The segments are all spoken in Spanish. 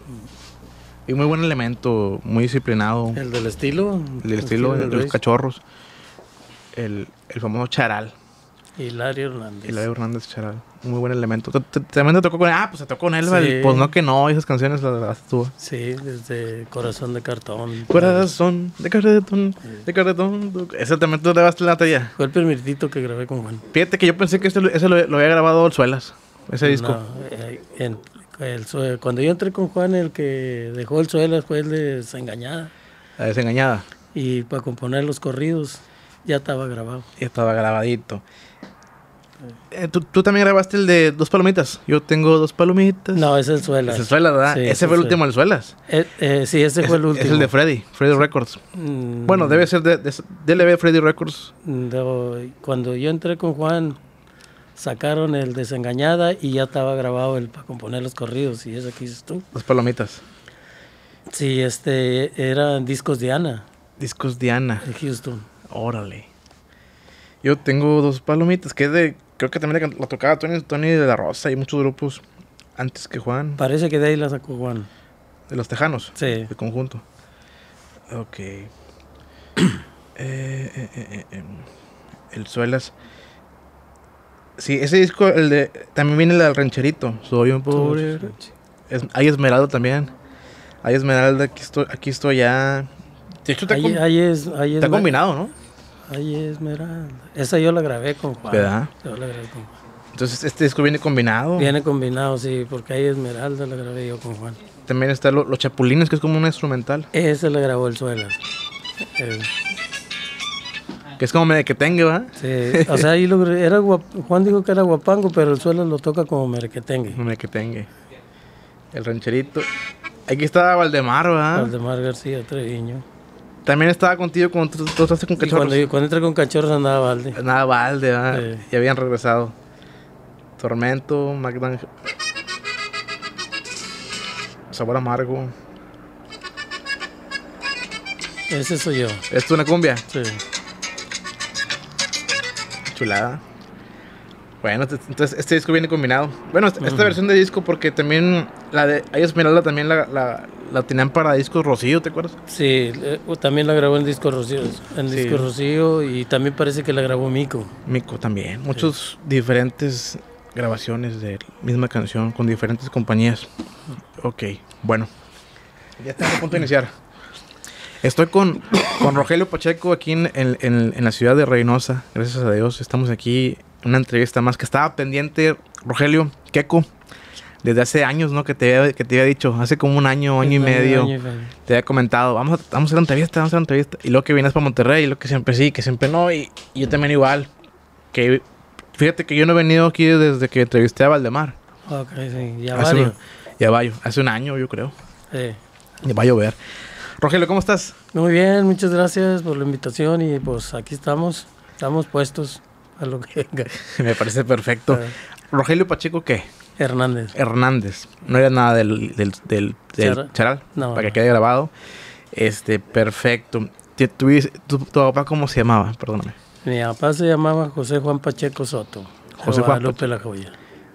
Y muy buen elemento, muy disciplinado. El del estilo. El del estilo de los cachorros. El famoso charal. Hilario Hernández Charal. Muy buen elemento. También te tocó con él. Pues se tocó con él. Sí. Pues no que no, esas canciones las haces tú. Sí, desde Corazón de Cartón. Corazón de cartón, de cartón. Ese también tú le vas la talla. Fue el primerito que grabé con Juan. Fíjate que yo pensé que ese lo había grabado el Suelas. Ese disco. No, cuando yo entré con Juan, el que dejó el Suelas fue el de Desengañada. La Desengañada. Y para componer los corridos ya estaba grabado. Ya estaba grabadito. ¿Tú también grabaste el de Dos Palomitas? Yo tengo 2 palomitas. No, ese es el Suelas. Es el Suelas, ¿verdad? Sí, ese fue el último del Suelas. Sí, ese fue el último. Es el de Freddy Records. Bueno, debe ser de DLB Freddy Records. Cuando yo entré con Juan, sacaron el Desengañada y ya estaba grabado el para componer los corridos. Y eso que dices tú. Dos Palomitas. Sí, eran discos Diana. Discos Diana. De Houston. Órale. Yo tengo 2 palomitas, que creo que también la tocaba Tony de la Rosa y muchos grupos antes que Juan. Parece que de ahí la sacó Juan. De los Tejanos. Sí. El conjunto. Ok. El Suelas. Sí, ese disco, también viene el del Rancherito. Soy un pobre. Hay Esmeralda también. Hay Esmeralda, aquí estoy ya. De hecho, está combinado, ¿no? Ay, Esmeralda. Esa yo la grabé con Juan. ¿Verdad? Yo la grabé con Juan. Entonces, este disco viene combinado. Viene combinado, sí, porque ahí Esmeralda la grabé yo con Juan. También está Los Chapulines, que es como una instrumental. Ese la grabó el Suelas. Que es como merequetengue, ¿verdad? Sí, o sea, ahí Juan dijo que era guapango, pero el Suelas lo toca como merequetengue. Merequetengue. El Rancherito. Aquí está Valdemar, ¿verdad? Valdemar García Treviño. También estaba contigo cuando tú estás con Cachorros. Cuando entré con Cachorros andaba Valde. Nada, Valde, ¿verdad? Sí. Ya habían regresado. Tormento, Magdan. Sabor Amargo. Ese soy yo. ¿Es una cumbia? Sí. Chulada. Bueno, entonces este disco viene combinado. Bueno, esta versión de disco, porque también la de Esmeralda también la tenían para discos Rocío, ¿te acuerdas? Sí, también la grabó en disco Rocío. Disco Rocío, y también parece que la grabó Mico. Mico también. Muchos diferentes grabaciones de la misma canción con diferentes compañías. Ok, bueno. Ya estamos a punto de iniciar. Estoy con Rogelio Pacheco aquí en la ciudad de Reynosa. Gracias a Dios. Estamos aquí en una entrevista más que estaba pendiente. Rogelio, Queco, desde hace años, ¿no? Que te había dicho. Hace como un año y medio. Te había comentado, vamos a hacer una entrevista. Y luego que vienes para Monterrey, y luego que siempre sí, que siempre no. Y yo también igual. Que fíjate que yo no he venido aquí desde que entrevisté a Valdemar. Ok, sí. Hace un año, yo creo. Sí. Y va a llover. Rogelio, ¿cómo estás? Muy bien, muchas gracias por la invitación y pues aquí estamos puestos a lo que venga. Me parece perfecto. Rogelio Pacheco, ¿qué? Hernández. No era nada del Charal, no, para que quede grabado. Perfecto. ¿Tu papá cómo se llamaba? Perdóname. Mi papá se llamaba José Juan Pacheco Soto. José Juan Guadalupe La Joya.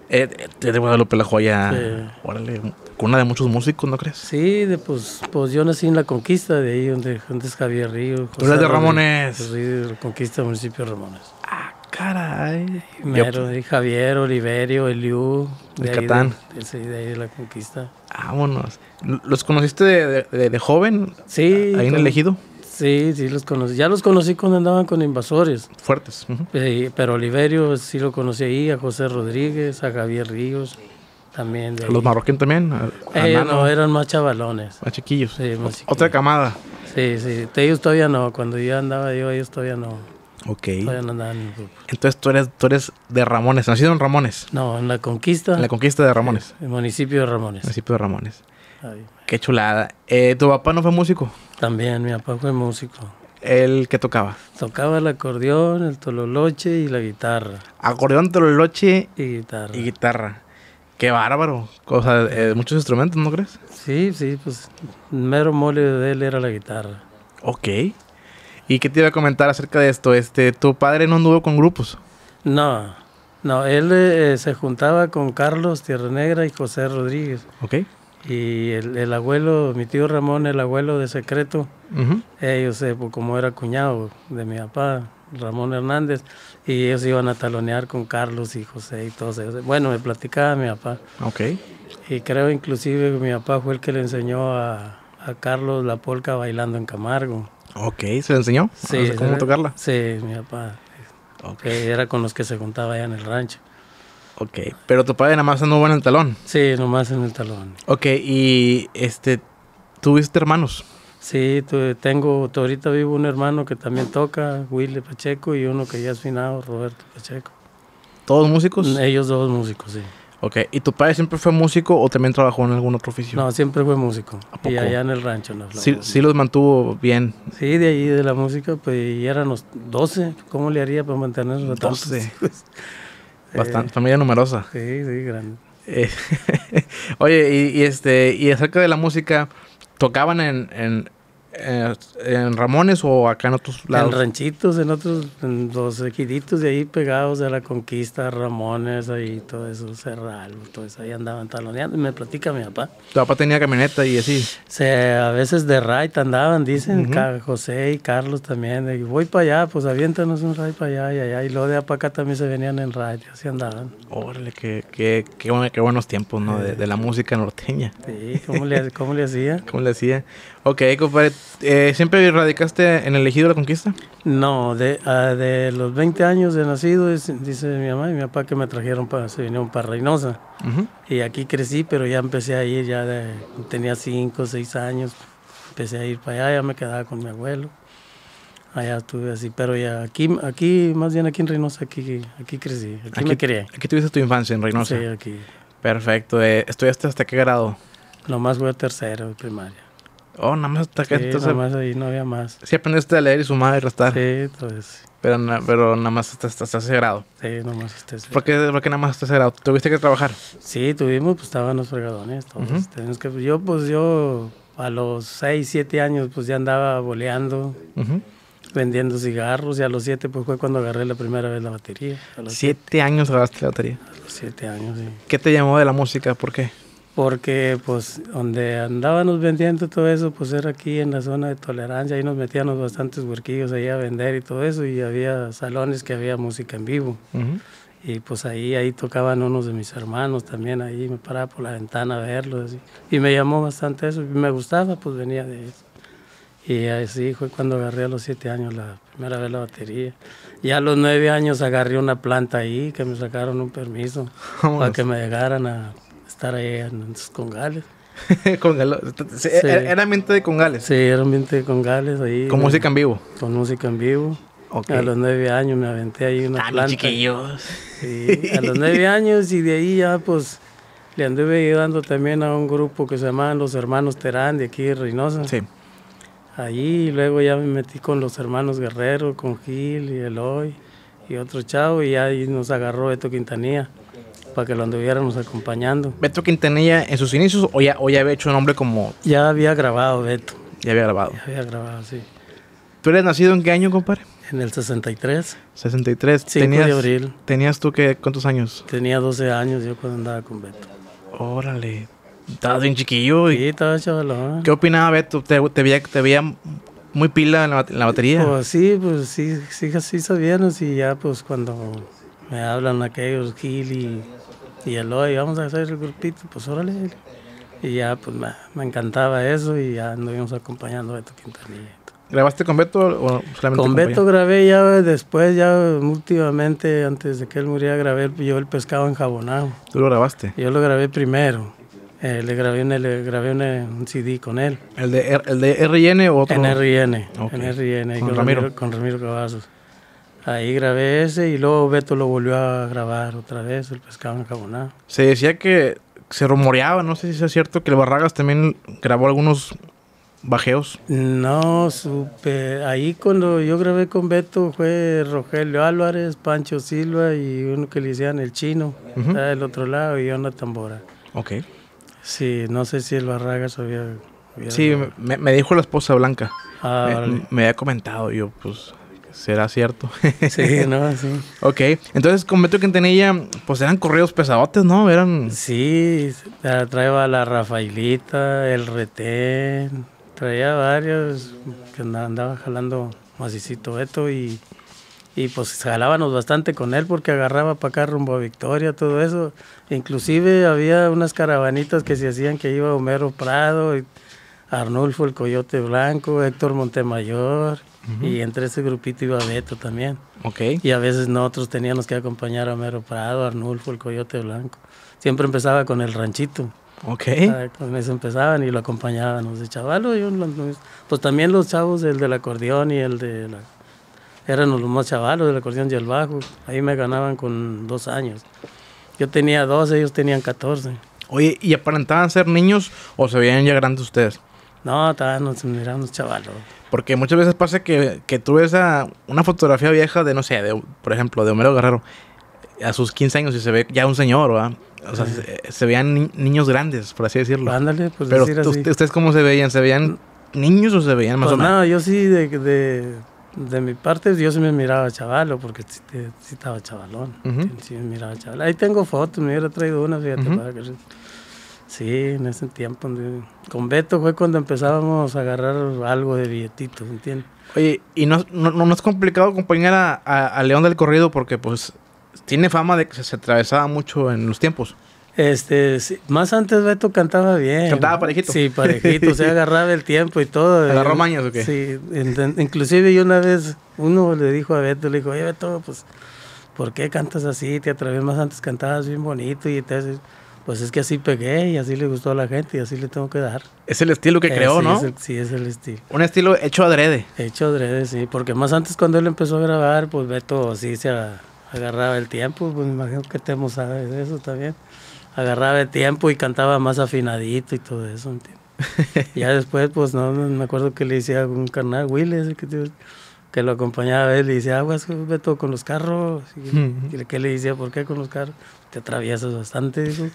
De Guadalupe La Joya. Sí. Órale, cuna de muchos músicos, ¿no crees? Sí, pues yo nací en La Conquista, de ahí donde es Javier Río. ¿Tú eres de Ramones? Soy de La Conquista, municipio de Ramones. Ah, caray. Primero, de Javier, Oliverio, Eliú. De Catán. De ahí de La Conquista. Vámonos. ¿Los conociste de joven? Sí. ¿Ahí en el Ejido? Sí, los conocí. Ya los conocí cuando andaban con Invasores. Fuertes. Pero Oliverio sí lo conocí ahí, a José Rodríguez, a Javier Ríos, también. De ¿Los Marroquín también? No, eran más chavalones. Más chiquillos. Sí, más chiquillos. Otra camada. Sí. Ellos todavía no. Cuando yo andaba ellos todavía no. Ok. Todavía no andaban en el grupo. Entonces tú eres de Ramones. ¿Nacido en Ramones? No, en La Conquista. En La Conquista de Ramones. El municipio de Ramones. Municipio de Ramones. Ay. Qué chulada. ¿Tu papá no fue músico? También, mi papá fue músico. ¿El que tocaba? Tocaba el acordeón, el tololoche y la guitarra. Acordeón, tololoche y guitarra. Qué bárbaro. O sea, muchos instrumentos, ¿no crees? Sí, pues el mero mole de él era la guitarra. Ok. ¿Y qué te iba a comentar acerca de esto? ¿Tu padre no anduvo con grupos? No, él se juntaba con Carlos Tierra Negra y José Rodríguez. Ok. Y el abuelo, mi tío Ramón, el abuelo de Secreto, ellos, pues, como era cuñado de mi papá, Ramón Hernández, y ellos iban a talonear con Carlos y José y todos ellos. Bueno, me platicaba mi papá. Ok. Y creo inclusive que mi papá fue el que le enseñó a Carlos la polca bailando en Camargo. Ok, ¿se le enseñó? Sí. ¿Cómo tocarla? Sí, mi papá. Okay. Era con los que se juntaba allá en el rancho. Ok, pero tu padre nada más anduvo en el talón. Sí, nomás en el talón. Ok, y ¿tuviste hermanos? Sí, ahorita vivo un hermano que también toca, Willy Pacheco, y uno que ya es finado, Roberto Pacheco. ¿Todos músicos? Ellos dos músicos, sí. Ok, ¿y tu padre siempre fue músico o también trabajó en algún otro oficio? No, siempre fue músico. ¿A poco? Y allá en el rancho, en la flor. Sí los mantuvo bien. Sí, de ahí de la música, pues y éramos 12. ¿Cómo le haría para mantenernos a 12. Bastante, familia numerosa. Sí, grande. Oye, y acerca de la música, ¿tocaban en Ramones o acá en otros lados? En ranchitos, en los ejiditos de ahí pegados de la Conquista, Ramones, ahí todo eso, Cerral, todo eso, ahí andaban taloneando. Y me platica mi papá. ¿Tu papá tenía camioneta y así? A veces de ride andaban, dicen, José y Carlos también. Y voy para allá, pues aviéntanos un ride para allá y allá. Y luego de para acá también se venían en ride, así andaban. Órale, qué buenos tiempos, ¿no? De la música norteña. Sí, ¿cómo le hacía? ¿Cómo le hacía? Ok, compadre, ¿siempre radicaste en el Ejido de la Conquista? No, de los 20 años de nacido, dice mi mamá y mi papá que me trajeron se vinieron para Reynosa. Y aquí crecí, pero ya empecé a ir, tenía 5 o 6 años, empecé a ir para allá, ya me quedaba con mi abuelo. Allá estuve así, pero ya aquí, más bien aquí en Reynosa, aquí crecí, aquí me crié. ¿Aquí tuviste tu infancia en Reynosa? Sí, aquí. Perfecto. ¿Estudiaste hasta qué grado? Nomás fue tercero de primaria. Oh, nada más hasta que... Sí, nada más ahí, no había más. Sí aprendiste a leer y sumar y restar. Sí, entonces... Pero nada más hasta ese grado. Sí, nada más hasta ese grado. ¿Por qué nada más hasta ese grado? ¿Tuviste que trabajar? Sí, tuvimos, pues estaban los fregadones, todos. Yo a los 6, 7 años, pues ya andaba boleando, vendiendo cigarros, y a los 7 pues fue cuando agarré la primera vez la batería. A los 7 años agarraste la batería. A los 7 años, sí. ¿Qué te llamó de la música? ¿Por qué? Porque pues donde andábamos vendiendo todo eso, pues era aquí en la zona de Tolerancia, ahí nos metíamos bastantes huerquillos ahí a vender y todo eso, y había salones que había música en vivo. Y pues ahí tocaban unos de mis hermanos también, ahí me paraba por la ventana a verlos, así. Y me llamó bastante eso, y me gustaba, pues venía de eso. Y así fue cuando agarré a los 7 años la primera vez la batería. Y a los 9 años agarré una planta ahí, que me sacaron un permiso para que me dejaran a estar ahí en los congales. Sí. ¿Era ambiente de congales? Sí, era ambiente de congales ahí. ¿Con música en vivo? Con música en vivo. Okay. A los 9 años me aventé ahí una planta. Chiquillos. Sí, a los 9 años, y de ahí ya pues le anduve ayudando también a un grupo que se llamaban los Hermanos Terán de aquí de Reynosa. Sí. Allí luego ya me metí con los hermanos Guerrero, con Gil y Eloy y otro chavo, y ahí nos agarró Beto Quintanilla para que lo anduviéramos acompañando. ¿Beto Quintanilla en sus inicios o ya había hecho nombre como...? Ya había grabado Beto. Ya había grabado. Ya había grabado, sí. ¿Tú eres nacido en qué año, compadre? En el 63. 63. 5 de abril. ¿Tenías tú cuántos años? Tenía 12 años yo cuando andaba con Beto. Órale. Estabas bien chiquillo. Sí, estaba chavalón. ¿Qué opinaba Beto? ¿Te veía muy pila en la batería? Pues sí sabíamos, y ya pues cuando me hablan aquellos Gil y Eloy, vamos a hacer el grupito, pues órale. Y ya pues me encantaba eso, y ya anduvimos acompañando a Beto Quintanilla. ¿Grabaste con Beto o solamente con Beto? Grabé ya después, ya últimamente, antes de que él muriera, grabé yo El Pescado Enjabonado. ¿Tú lo grabaste? Yo lo grabé primero. Le grabé un CD con él. ¿El de R&N o otro? En R&N. Okay. En R&N. ¿Con Ramiro? Con Ramiro Cavazos. Ahí grabé ese, y luego Beto lo volvió a grabar otra vez, El Pescado Enjabonado. Se decía que se rumoreaba, no sé si es cierto, que el Barragas también grabó algunos bajeos. No supe. Ahí cuando yo grabé con Beto fue Rogelio Álvarez, Pancho Silva y uno que le decían El Chino, está del otro lado, y una tambora. Ok. Sí, no sé si el Barragas había sí, me dijo la esposa Blanca. Vale. Me había comentado yo, pues, será cierto. Sí, no, sí. Ok, entonces con Beto Quintanilla, pues eran corridos pesadotes, ¿no? Eran... Sí, traía la Rafaelita, el Retén, traía varios que andaba jalando macicito Beto y pues jalábamos bastante con él porque agarraba para acá rumbo a Victoria, todo eso. Inclusive había unas caravanitas que se hacían que iba Homero Prado, y Arnulfo el Coyote Blanco, Héctor Montemayor, y entre ese grupito iba Beto también. Ok. Y a veces nosotros teníamos que acompañar a Homero Prado, Arnulfo el Coyote Blanco. Siempre empezaba con el ranchito. Ok. Con eso empezaban y lo acompañábamos de chavalo. Pues también los chavos, el del acordeón y el de la... Eran los más chavalos del acordeón y el bajo. Ahí me ganaban con 2 años. Yo tenía 12, ellos tenían 14. Oye, ¿y aparentaban ser niños o se veían ya grandes ustedes? No, nos mirábamos chavalos. Porque muchas veces pasa que tú ves una fotografía vieja de, no sé, por ejemplo, de Homero Guerrero a sus 15 años y se ve ya un señor, ¿verdad? O sea, se veían niños grandes, por así decirlo. Ándale, pues pero decir así. ¿ustedes cómo se veían? ¿Se veían niños o se veían más o menos? No, yo sí, de mi parte, yo sí me miraba chavalo, porque sí estaba chavalón. Sí me miraba chaval. Ahí tengo fotos, me hubiera traído una, fíjate, para que... Sí, en ese tiempo. Con Beto fue cuando empezábamos a agarrar algo de billetitos, ¿entiendes? Oye, ¿y no es complicado acompañar a León del Corrido? Porque, pues, tiene fama de que se atravesaba mucho en los tiempos. Sí, más antes Beto cantaba bien. ¿Cantaba parejito? Sí, parejito, o sea, agarraba el tiempo y todo. ¿Agarró mañas o qué? Sí, inclusive yo una vez, uno le dijo a Beto, le dijo, oye Beto, pues, ¿por qué cantas así? Te atreves, más antes cantabas bien bonito y te haces... Pues es que así pegué y así le gustó a la gente y así le tengo que dar. Es el estilo que creó, ¿no? Sí, es el estilo. Un estilo hecho adrede. Hecho adrede, sí. Porque más antes cuando él empezó a grabar, pues Beto sí se agarraba el tiempo. Pues me imagino que Temo sabe de eso también. Agarraba el tiempo y cantaba más afinadito y todo eso, ¿entiendes? Ya después, pues no me acuerdo que le decía un carnal, Willy, que lo acompañaba a él, y decía, aguas, Beto, con los carros. Y que le decía, ¿por qué con los carros? Te atraviesas bastante, digo.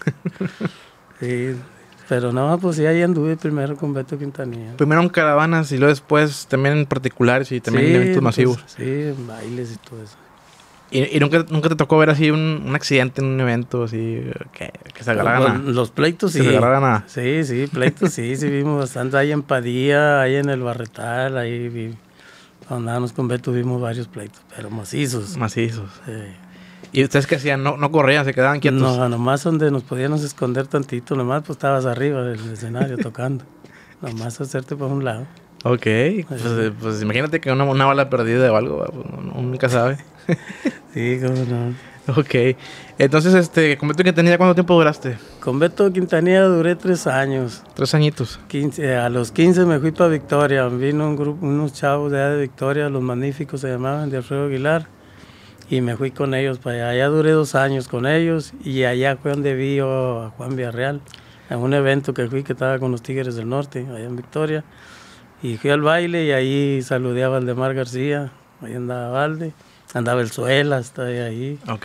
Sí, pero no, pues sí, ahí anduve primero con Beto Quintanilla. Primero en caravanas y luego después también en particulares y también en eventos masivos. Pues, sí, en bailes y todo eso. ¿Y nunca te tocó ver así un accidente en un evento así que se agarraran Los pleitos, sí. Que se agarraran a... Sí, pleitos, sí vimos bastante. Ahí en Padilla, ahí en el Barretal, ahí cuando andábamos con Beto vimos varios pleitos, pero macizos. Macizos. Sí. ¿Y ustedes qué hacían? ¿No corrían? ¿Se quedaban quietos? No, nomás donde nos podíamos esconder tantito, nomás pues estabas arriba del escenario tocando. Nomás hacerte por un lado. Ok, pues imagínate que una bala perdida o algo, pues, nunca sabe. Sí, cómo no. Ok, entonces, ¿con Beto Quintanilla cuánto tiempo duraste? Con Beto Quintanilla duré 3 años. 3 añitos. 15, a los 15 me fui para Victoria, vino un grupo, unos chavos de allá de Victoria, los Magníficos se llamaban, de Alfredo Aguilar, y me fui con ellos para allá. Allá duré 2 años con ellos, y allá fue donde vi yo a Juan Villarreal, en un evento que fui, que estaba con los Tigres del Norte, allá en Victoria, y fui al baile, y ahí saludé a Valdemar García, ahí andaba Valde. Andaba el Suela, estaba ahí. Ok.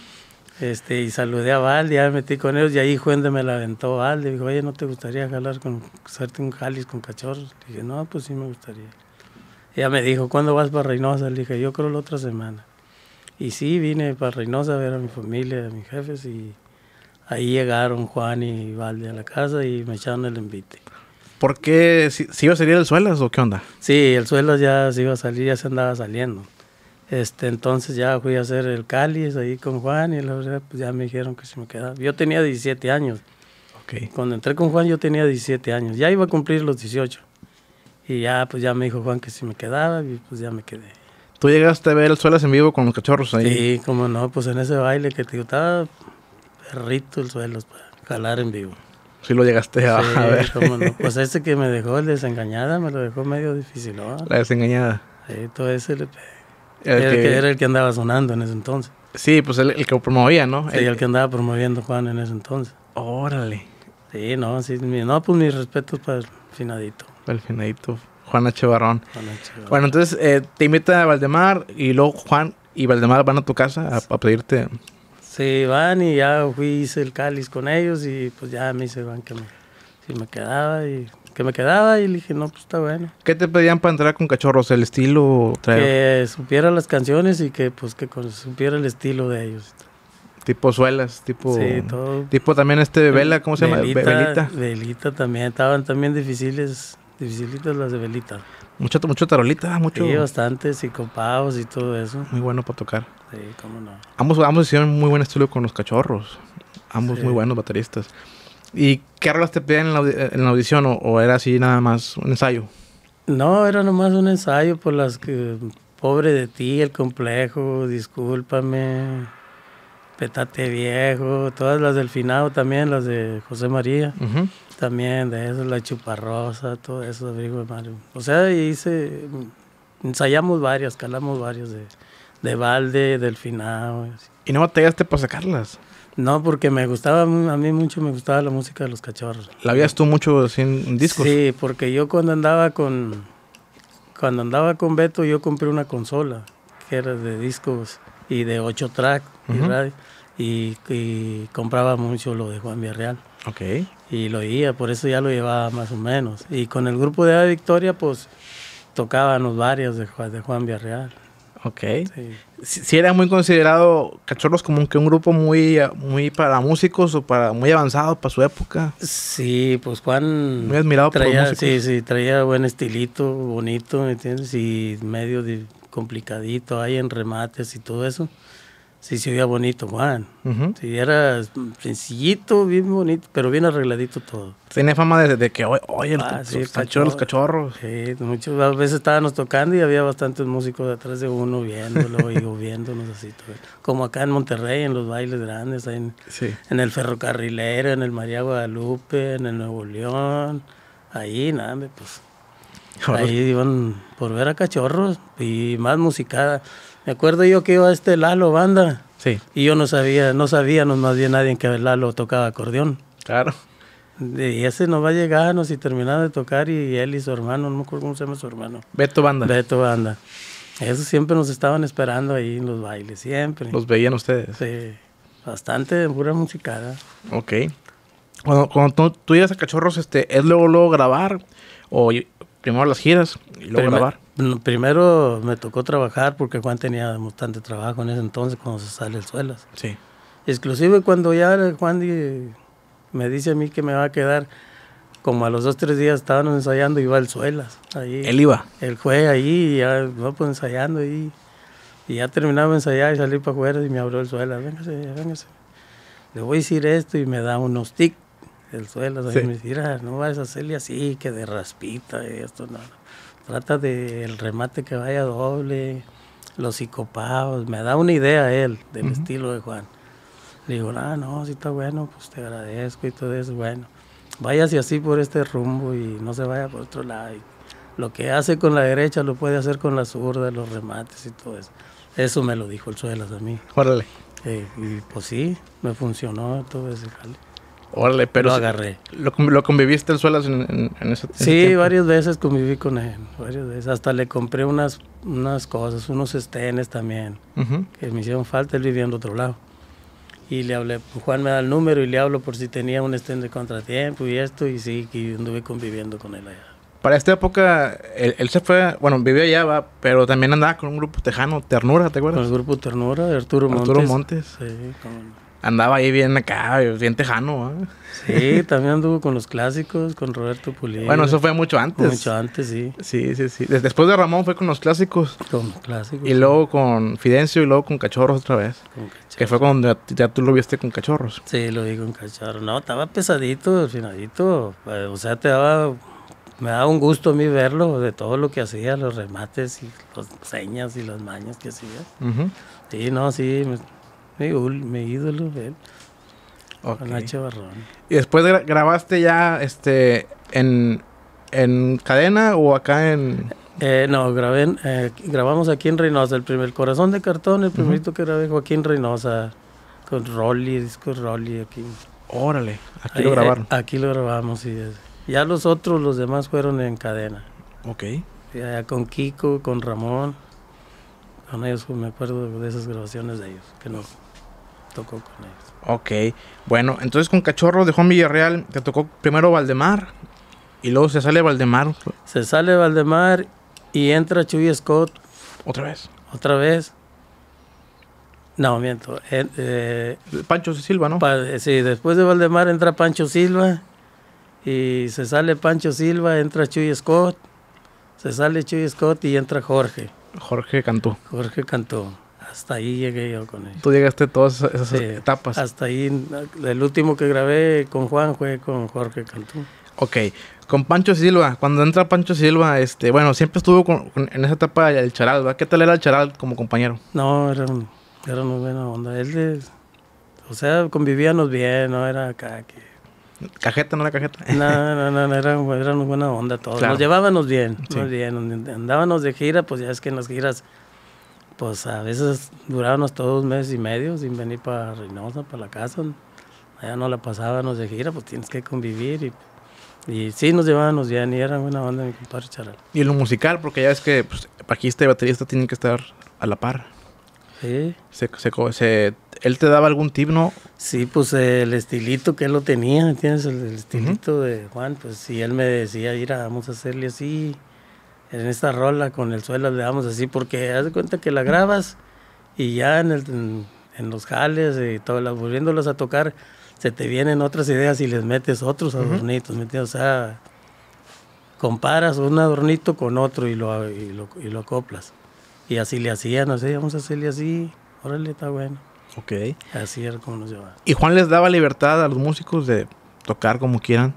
Y saludé a Valde, ya me metí con ellos y ahí fue donde me la aventó Valde. Dijo, oye, ¿no te gustaría hacerte un jalis con cachorros? Le dije, no, pues sí me gustaría. Ella me dijo, ¿cuándo vas para Reynosa? Le dije, yo creo la otra semana. Y sí, vine para Reynosa a ver a mi familia, a mis jefes, y ahí llegaron Juan y Valde a la casa y me echaron el envite. ¿Por qué? ¿Sí iba a salir el Suelas o qué onda? Sí, el Suelas ya se iba a salir, ya se andaba saliendo. Entonces ya fui a hacer el cáliz ahí con Juan y la verdad pues ya me dijeron que se me quedaba. Yo tenía 17 años. Okay. Cuando entré con Juan yo tenía 17 años. Ya iba a cumplir los 18. Y ya pues ya me dijo Juan que si me quedaba y pues ya me quedé. ¿Tú llegaste a ver el Suelas en vivo con los cachorros ahí? Sí, como no, pues en ese baile que te digo, estaba perrito el Suelas para jalar en vivo. Sí lo llegaste a ver. Cómo no. Pues ese que me dejó el Desengañada me lo dejó medio difícil, ¿no? La Desengañada. Sí, todo ese le pegué. Era el que andaba sonando en ese entonces. Sí, pues el que promovía, ¿no? Sí, el que andaba promoviendo Juan en ese entonces. Órale. Sí, no, pues mis respetos para el finadito. Para el finadito, Juan H. Barrón. Bueno, entonces te invita a Valdemar y luego Juan y Valdemar van a tu casa a pedirte. Sí, van y ya hice el cáliz con ellos y pues ya me dice Juan que si me quedaba y que me quedaba y le dije, no, pues está bueno. ¿Qué te pedían para entrar con Cachorros? ¿El estilo? Que supiera las canciones y que supiera el estilo de ellos. Tipo suelas, tipo... Sí, todo. Tipo también Vela, ¿cómo se llama? Velita. Velita también, estaban también dificilitas las de Velita. Mucho tarolita, mucho... Sí, bastante, psicopados y todo eso. Muy bueno para tocar. Sí, cómo no. Ambos hicieron muy buen estilo con los Cachorros. Ambos muy buenos bateristas. ¿Y qué rolas te pedían en la audición? ¿O era así nada más un ensayo? No, era nomás un ensayo por las que... Pobre de ti, El Complejo, Discúlpame, Petate Viejo, todas las del finado también, las de José María. Uh-huh. También de eso, La Chuparrosa, todo eso, Abrigo de Mario. O sea, ensayamos varias, calamos varias de Valde, del finado. ¿Y no batallaste para sacarlas? No, porque a mí mucho me gustaba la música de los Cachorros. ¿La veías tú mucho así en discos? Sí, porque yo cuando andaba con Beto, yo compré una consola que era de discos y de 8 track y radio, y compraba mucho lo de Juan Villarreal. Ok. Y lo oía, por eso ya lo llevaba más o menos. Y con el grupo de Ave Victoria, pues tocábamos varias de Juan Villarreal. Ok. Sí era muy considerado Cachorros como que un grupo muy para músicos o muy avanzado para su época. Sí, pues Juan... Muy admirado por los músicos. Sí, traía buen estilito, bonito, ¿me entiendes? Y medio complicadito ahí en remates y todo eso. Sí, se oía bonito, Juan. Uh-huh. Sí, era sencillito, bien bonito, pero bien arregladito todo. Tenía fama de que, oye, los cachorros. Sí, muchas veces estábamos tocando y había bastantes músicos detrás de uno viéndolo y viéndonos así. Todo. Como acá en Monterrey, en los bailes grandes, ahí en el Ferrocarrilero, en el María Guadalupe, en el Nuevo León. Ahí, nada, pues. Ahí iban por ver a Cachorros y más musicada. Me acuerdo yo que iba a Lalo Banda. Sí. Y yo no sabíamos más bien nadie que Lalo tocaba acordeón. Claro. Y ese nos va a llegar, y terminaba de tocar, y él y su hermano, no me acuerdo cómo se llama su hermano. Beto Banda. Esos siempre nos estaban esperando ahí en los bailes, siempre. ¿Los veían ustedes? Sí, bastante pura musicada. Ok. Cuando tú ibas a Cachorros, ¿es luego grabar? ¿O primero las giras y luego grabar? Primero me tocó trabajar porque Juan tenía bastante trabajo en ese entonces cuando se sale el Suelas. Sí. Exclusive cuando ya Juan me dice a mí que me va a quedar, como a los 2-3 días estábamos ensayando, iba el Suelas. Ahí, ¿Él iba? Él fue ahí y ya pues ensayando ahí. Y ya terminaba de ensayar y salí para afuera y me abrió el Suelas. Véngase. Le voy a decir esto y me da unos tics el Suelas. Sí. Me dice, no vas a hacerle así, que de raspita y esto, no. Trata del remate que vaya doble, los psicopados. Me da una idea él del estilo de Juan. Le digo, no, si está bueno, pues te agradezco y todo eso. Bueno, váyase así por este rumbo y no se vaya por otro lado. Y lo que hace con la derecha lo puede hacer con la zurda, los remates y todo eso. Eso me lo dijo el Suelas a mí. Órale. Y pues sí, me funcionó todo ese jale. Órale, pero... Lo agarré. ¿Lo conviviste el Suelas en ese Sí, tiempo? Varias veces conviví con él, varias veces. Hasta le compré unas cosas, unos estenes también, que me hicieron falta, él vivía en otro lado. Y le hablé, Juan me da el número y le hablo por si tenía un estén de contratiempo y esto, y sí, que anduve conviviendo con él allá. Para esta época, él se fue, bueno, vivió allá, pero también andaba con un grupo tejano, Ternura, ¿te acuerdas? Con el grupo Ternura, de Arturo Montes. Sí, como... Andaba ahí bien acá, bien tejano, ¿eh? Sí, también anduvo con los clásicos, con Roberto Pulido. Bueno, eso fue mucho antes. Mucho antes, sí. Sí. Después de Ramón fue con los clásicos. Con los clásicos. Y luego con Fidencio y luego con Cachorros otra vez. Con Cachorros. Que fue cuando ya tú lo viste con Cachorros. Sí, lo vi con Cachorros. No, estaba pesadito, finadito. O sea, me daba un gusto a mí verlo, de todo lo que hacía, los remates y las señas y las mañas que hacía. Sí, mi ídolo, él. Okay. Nacho Barrón. ¿Y después grabaste ya en cadena o acá en...? No, grabamos aquí en Reynosa, el Corazón de Cartón, el primerito que grabé fue aquí en Reynosa, con discos Rolly aquí. Órale, aquí lo grabaron. Aquí lo grabamos, sí. Ya los demás fueron en cadena. Ok. Ya con Kiko, con Ramón, con ellos me acuerdo de esas grabaciones de ellos, que nos tocó con ellos. Ok, bueno, entonces con Cachorros de Juan Villarreal te tocó primero Valdemar Y luego se sale Valdemar. Se sale Valdemar y entra Chuy Scott. ¿Otra vez? Otra vez. No, miento. Pancho Silva, ¿no? Sí, después de Valdemar entra Pancho Silva. Y se sale Pancho Silva, entra Chuy Scott. Se sale Chuy Scott y entra Jorge. Jorge Cantú. Jorge Cantú. Hasta ahí llegué yo con él. Tú llegaste a todas esas etapas. Hasta ahí. El último que grabé con Juan fue con Jorge Cantú. Ok. Con Pancho Silva. Cuando entra Pancho Silva, bueno, siempre estuvo en esa etapa el Charal, ¿verdad? ¿Qué tal era el Charal como compañero? No, era una buena onda. O sea, convivíamos bien, no era acá que... ¿Cajeta, no era cajeta? No, era una buena onda todos. Claro. Nos llevábamos bien, sí. Muy bien. Andábamos de gira, pues ya es que en las giras, pues a veces durábamos todos 1 mes y medio sin venir para Reynosa, para la casa. Allá no la pasábamos de gira, pues tienes que convivir y sí nos llevábamos bien y era buena onda mi compadre Charal. Y en lo musical, porque ya es que pues, bajista y baterista tienen que estar a la par. Sí. ¿Él te daba algún tip, no? Sí, pues el estilito que él lo tenía, ¿entiendes? El estilito de Juan, pues si él me decía, mira, vamos a hacerle así, en esta rola con el suelo le damos así, porque haz de cuenta que la grabas y ya en los jales y todo, volviéndolos a tocar, se te vienen otras ideas y les metes otros adornitos, ¿me entiendes? O sea, comparas un adornito con otro y lo acoplas. Y así le hacían, así, vamos a hacerle así, órale, está bueno. Ok. Así era como nos llevaba. ¿Y Juan les daba libertad a los músicos de tocar como quieran?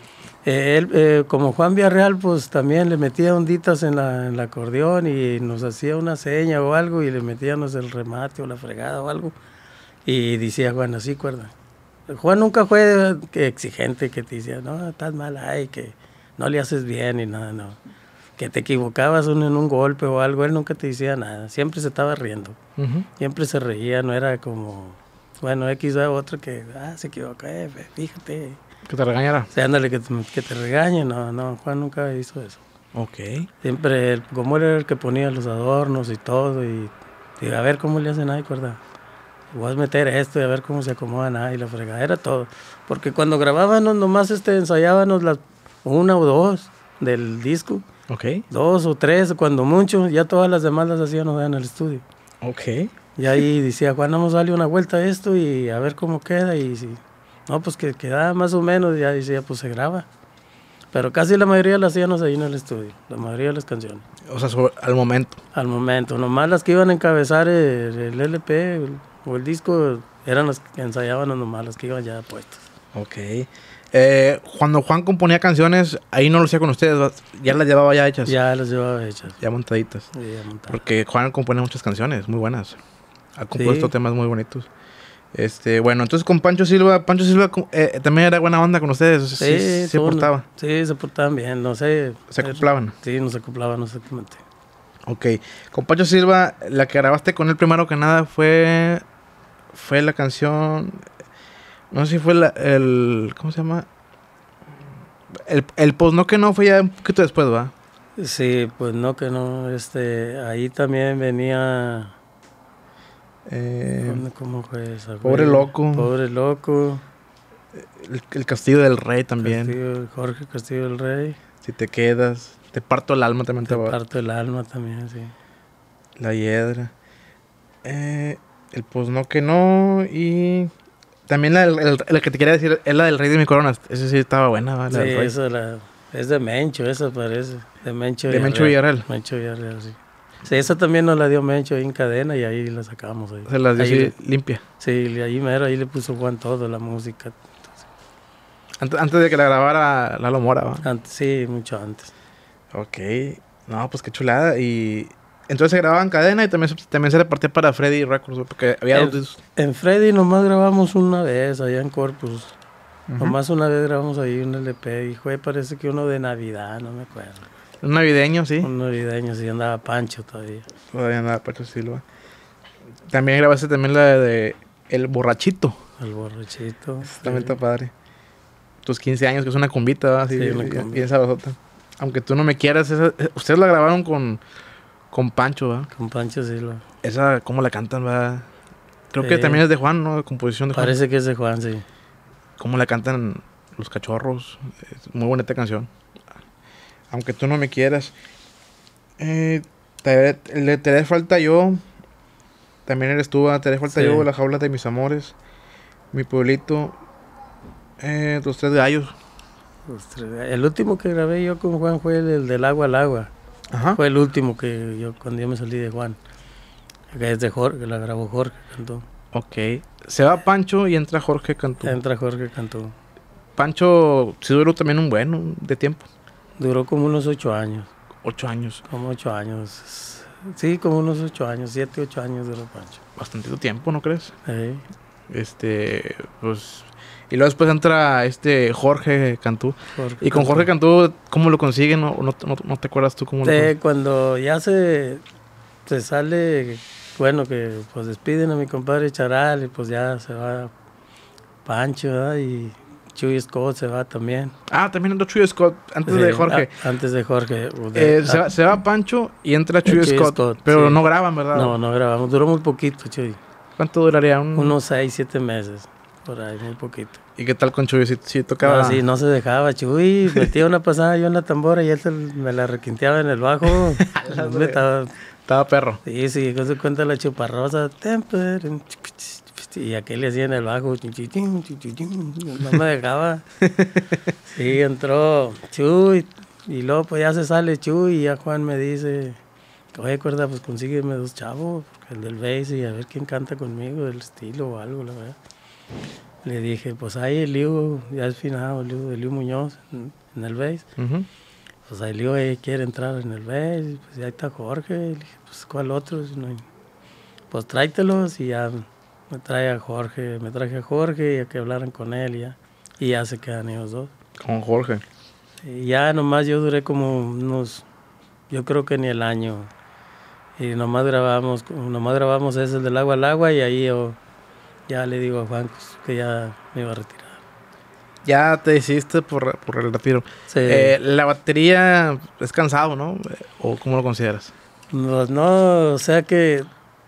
Él, como Juan Villarreal, pues también le metía onditas en el acordeón y nos hacía una seña o algo y le metíamos el remate o la fregada o algo. Y decía Juan, así, cuerda. Juan nunca fue exigente, que te decía, no, estás mal ahí, que no le haces bien y nada, no. Que te equivocabas en un golpe o algo, él nunca te decía nada, siempre se estaba riendo, siempre se reía, no era como, bueno, X o otro que, se equivocó, fíjate. Que te regañara. Sí, ándale, que te regañe, no, Juan nunca hizo eso. Ok. Siempre, como él era el que ponía los adornos y todo, y a ver cómo le hacen ahí, ¿verdad? Voy a meter esto y a ver cómo se acomodan ahí, la fregada, era todo. Porque cuando grabábamos nomás ensayábamos las 1 o 2 del disco. Ok. 2 o 3, cuando mucho, ya todas las demás las hacíamos en el estudio. Ok. Y ahí decía, Juan, vamos a darle una vuelta a esto y a ver cómo queda. Y si no, pues que quedaba más o menos, ya decía, pues se graba. Pero casi la mayoría las hacíamos ahí en el estudio, la mayoría de las canciones. O sea, al momento. Al momento, nomás las que iban a encabezar el LP o el disco eran las que ensayaban nomás, las que iban ya puestas. Ok. Cuando Juan componía canciones, ahí no lo hacía con ustedes, ya las llevaba ya hechas. Ya las llevaba hechas. Ya montaditas. Sí, ya montadas. Porque Juan compone muchas canciones muy buenas. Ha compuesto temas muy bonitos. Bueno, entonces con Pancho Silva también era buena onda con ustedes. Sí, se portaba. Sí, se portaban bien, no sé. Se acoplaban. Sí, nos acoplaban exactamente. Ok. Con Pancho Silva, la que grabaste con él primero que nada fue la canción... No sé si fue ¿cómo se llama? El Pues No Que No fue ya un poquito después, ¿va? Sí, Pues No Que No. Ahí también venía... ¿Cómo fue esa? Pobre Loco. Pobre Loco. El Castillo del Rey también. Jorge Castillo del Rey. Si te quedas. Te parto el alma también. Te parto el alma también, sí. La Hiedra. El Pues No Que No y... También la que te quería decir es la del Rey de mi Corona. Esa sí estaba buena, ¿va? Sí, esa es de Mencho, esa parece. De Mencho Villarreal. Mencho Villarreal, sí. Sí, esa también nos la dio Mencho ahí en cadena y ahí la sacamos. Ahí. Se la dio así limpia. Sí, ahí le puso Juan todo, la música. Antes de que la grabara Lalo Mora, ¿va? Sí, mucho antes. Ok. No, pues qué chulada. Y... Entonces se grababa en cadena y también se repartía para Freddy Records, porque había dos... En Freddy nomás grabamos una vez, allá en Corpus. Nomás una vez grabamos ahí un LP y parece que uno de Navidad, no me acuerdo. Un navideño, sí. Un navideño, sí, andaba Pancho todavía. Todavía andaba Pancho Silva. También grabaste también la de El Borrachito. El Borrachito. También está padre. Tus 15 años, que es una cumbita, ¿va? Así, sí, una cumbita. Bien sabrosota. Aunque tú no me quieras, ustedes la grabaron con Pancho, ¿va? Con Pancho Silva. Esa, ¿cómo la cantan, va? Creo que también es de Juan, ¿no? De composición de Juan. Parece que es de Juan, sí. ¿Cómo la cantan Los Cachorros? Es muy bonita canción. Aunque tú no me quieras. Te haré falta yo. También eres tú, te haré falta yo, La jaula de mis amores. Mi pueblito. Los tres gallos. El último que grabé yo con Juan fue el del agua al agua. Ajá. Fue el último que yo, cuando yo me salí de Juan. Que es de Jorge, que la grabó Jorge Cantú. Ok. Se va Pancho y entra Jorge Cantú. Entra Jorge Cantú. Pancho sí duró también un buen de tiempo. Duró como unos 8 años. 8 años. Como 8 años. Sí, como unos 8 años, 7, 8 años duró Pancho. Bastante tiempo, ¿no crees? Sí. Pues... Y luego después entra Jorge Cantú. Jorge y con Jorge Cantú, ¿cómo lo consiguen? ¿No te acuerdas tú cómo lo consiguen? Cuando ya se sale, bueno, que pues despiden a mi compadre Charal y pues ya se va Pancho, ¿verdad? Y Chuy Scott se va también. Ah, también entró Chuy Scott antes de Jorge. Antes de Jorge. Se va Pancho y entra Chuy Scott. Pero sí. No graban, ¿verdad? No grabamos. Duró muy poquito, Chuy. ¿Cuánto duraría? Unos 6, 7 meses. Por ahí, muy poquito. ¿Y qué tal con Chuy? ¿Sí tocaba? No, sí, no se dejaba. Chuy metía una pasada yo en la tambora y él me la requinteaba en el bajo. Estaba perro. Sí, con su cuenta la chuparrosa. Y aquel le hacía en el bajo. No me dejaba. Sí, entró Chuy. Y luego pues ya se sale Chuy y ya Juan me dice, oye, acuerda, pues consígueme 2 chavos, el del bass y a ver quién canta conmigo, del estilo o algo, la verdad. Le dije, pues ahí Eliu, ya es finado, Eliu Muñoz en el bass. Uh-huh. Pues ahí Eliu quiere entrar en el bass, pues ya está Jorge. Le dije, pues ¿cuál otro? Pues tráetelos y ya me traje a Jorge y a que hablaran con él y ya se quedan ellos dos. Con Jorge. Y ya nomás yo duré como unos, yo creo que ni el año. Y nomás grabamos ese del agua al agua y ahí yo ya le digo a Juan que ya me iba a retirar. Ya te decidiste por el retiro. Sí. La batería es cansado, ¿no? ¿O cómo lo consideras? No, o sea que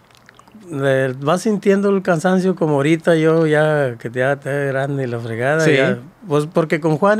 vas sintiendo el cansancio como ahorita yo ya que ya te grande y la fregada. Sí. Ya, pues porque con Juan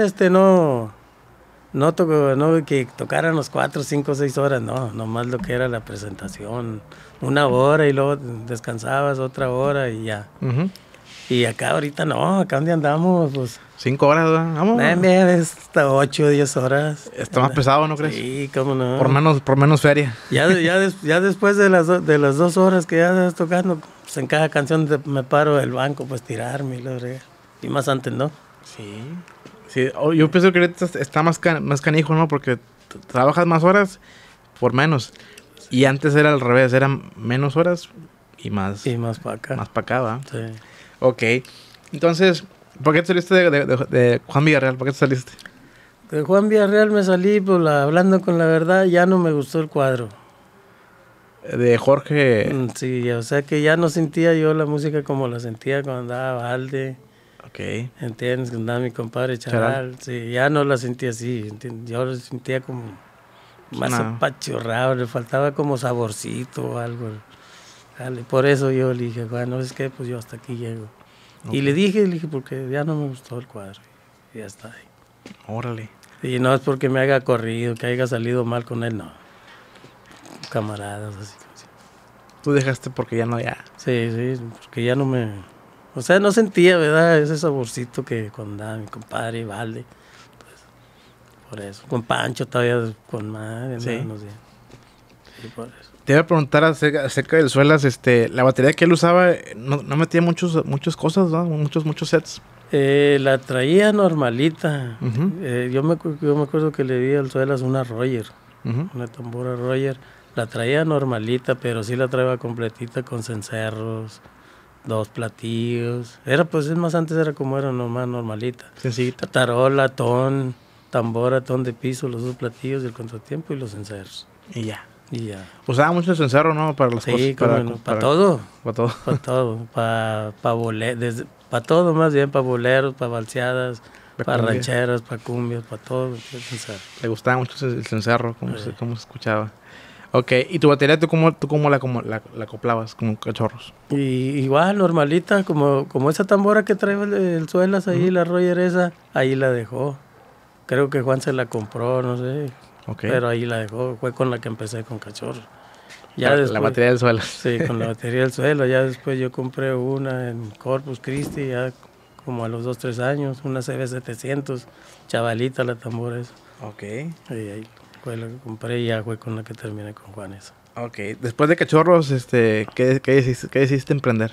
no que tocaran los 4, 5, 6 horas, no, nomás lo que era la presentación, 1 hora y luego descansabas 1 hora y ya. Uh-huh. Y acá ahorita no, acá donde andamos, pues 5 horas, ¿verdad? Vamos. Hasta 8, 10 horas. Está más pesado, ¿no crees? Sí, cómo no. Por menos feria. Ya después de las 2 horas que ya estás tocando, pues en cada canción me paro del banco, pues tirarme y más antes, ¿no? Sí. Sí, yo pienso que ahorita está más canijo, ¿no? Porque trabajas más horas por menos. Y antes era al revés, eran menos horas y más. Y más para acá. Más para acá, ¿va? Sí. Ok. Entonces, ¿por qué te saliste de Juan Villarreal? ¿Por qué te saliste? De Juan Villarreal me salí, pues hablando con la verdad, ya no me gustó el cuadro. De Jorge. Sí, o sea que ya no sentía yo la música como la sentía cuando andaba Valde. Okay. ¿Entiendes? Cuando andaba mi compadre Charal. Sí, ya no la sentía así. ¿Entiendes? Yo la sentía como más apachurrado, le faltaba como saborcito o algo. Por eso yo le dije, bueno, es que pues yo hasta aquí llego. Okay. Y le dije, porque ya no me gustó el cuadro. Y ya está ahí. Órale. Y no es porque me haya corrido, que haya salido mal con él, no. Camaradas, así. Tú dejaste porque ya no, ya. Sí, porque ya no me... O sea, no sentía, ¿verdad? Ese saborcito que cuando andaba mi compadre Valde. Pues, por eso. Con Pancho todavía, con madre, sí. No sé. Sí, por eso. Te iba a preguntar acerca del Suelas, la batería que él usaba, no metía muchas cosas, ¿no? Muchos sets. La traía normalita. Uh-huh. Yo me acuerdo que le di al Suelas una Roger, uh-huh. Una tambora Roger. La traía normalita, pero sí la traía completita con cencerros, 2 platillos. Es más, antes era como era nomás normalita. Sencillita. Tarola, tambora, de piso, los 2 platillos, el contratiempo y los cencerros. Y ya. Usaba mucho el cencerro, ¿no? Para las cosas. Sí, para todo. Para todo. Para todo. Para todo, más bien, para boleros, para balseadas, para rancheras, para cumbias, para todo. Le gustaba mucho el cencerro, como se escuchaba. Ok, ¿y tu batería tú cómo la acoplabas con cachorros? Y igual, normalita, como esa tambora que trae el Suelas ahí, uh-huh. La Roger esa, ahí la dejó. Creo que Juan se la compró, no sé. Okay. Pero ahí la dejó, fue con la que empecé con Cachorro. Ya la después, batería del suelo. Sí, con la batería del suelo. Ya después yo compré una en Corpus Christi, ya como a los 2, 3 años, una CB700, chavalita la tambora esa. Ok. Y ahí fue la que compré y ya fue con la que terminé con Juan esa. Ok. Después de Cachorros, ¿qué decidiste emprender?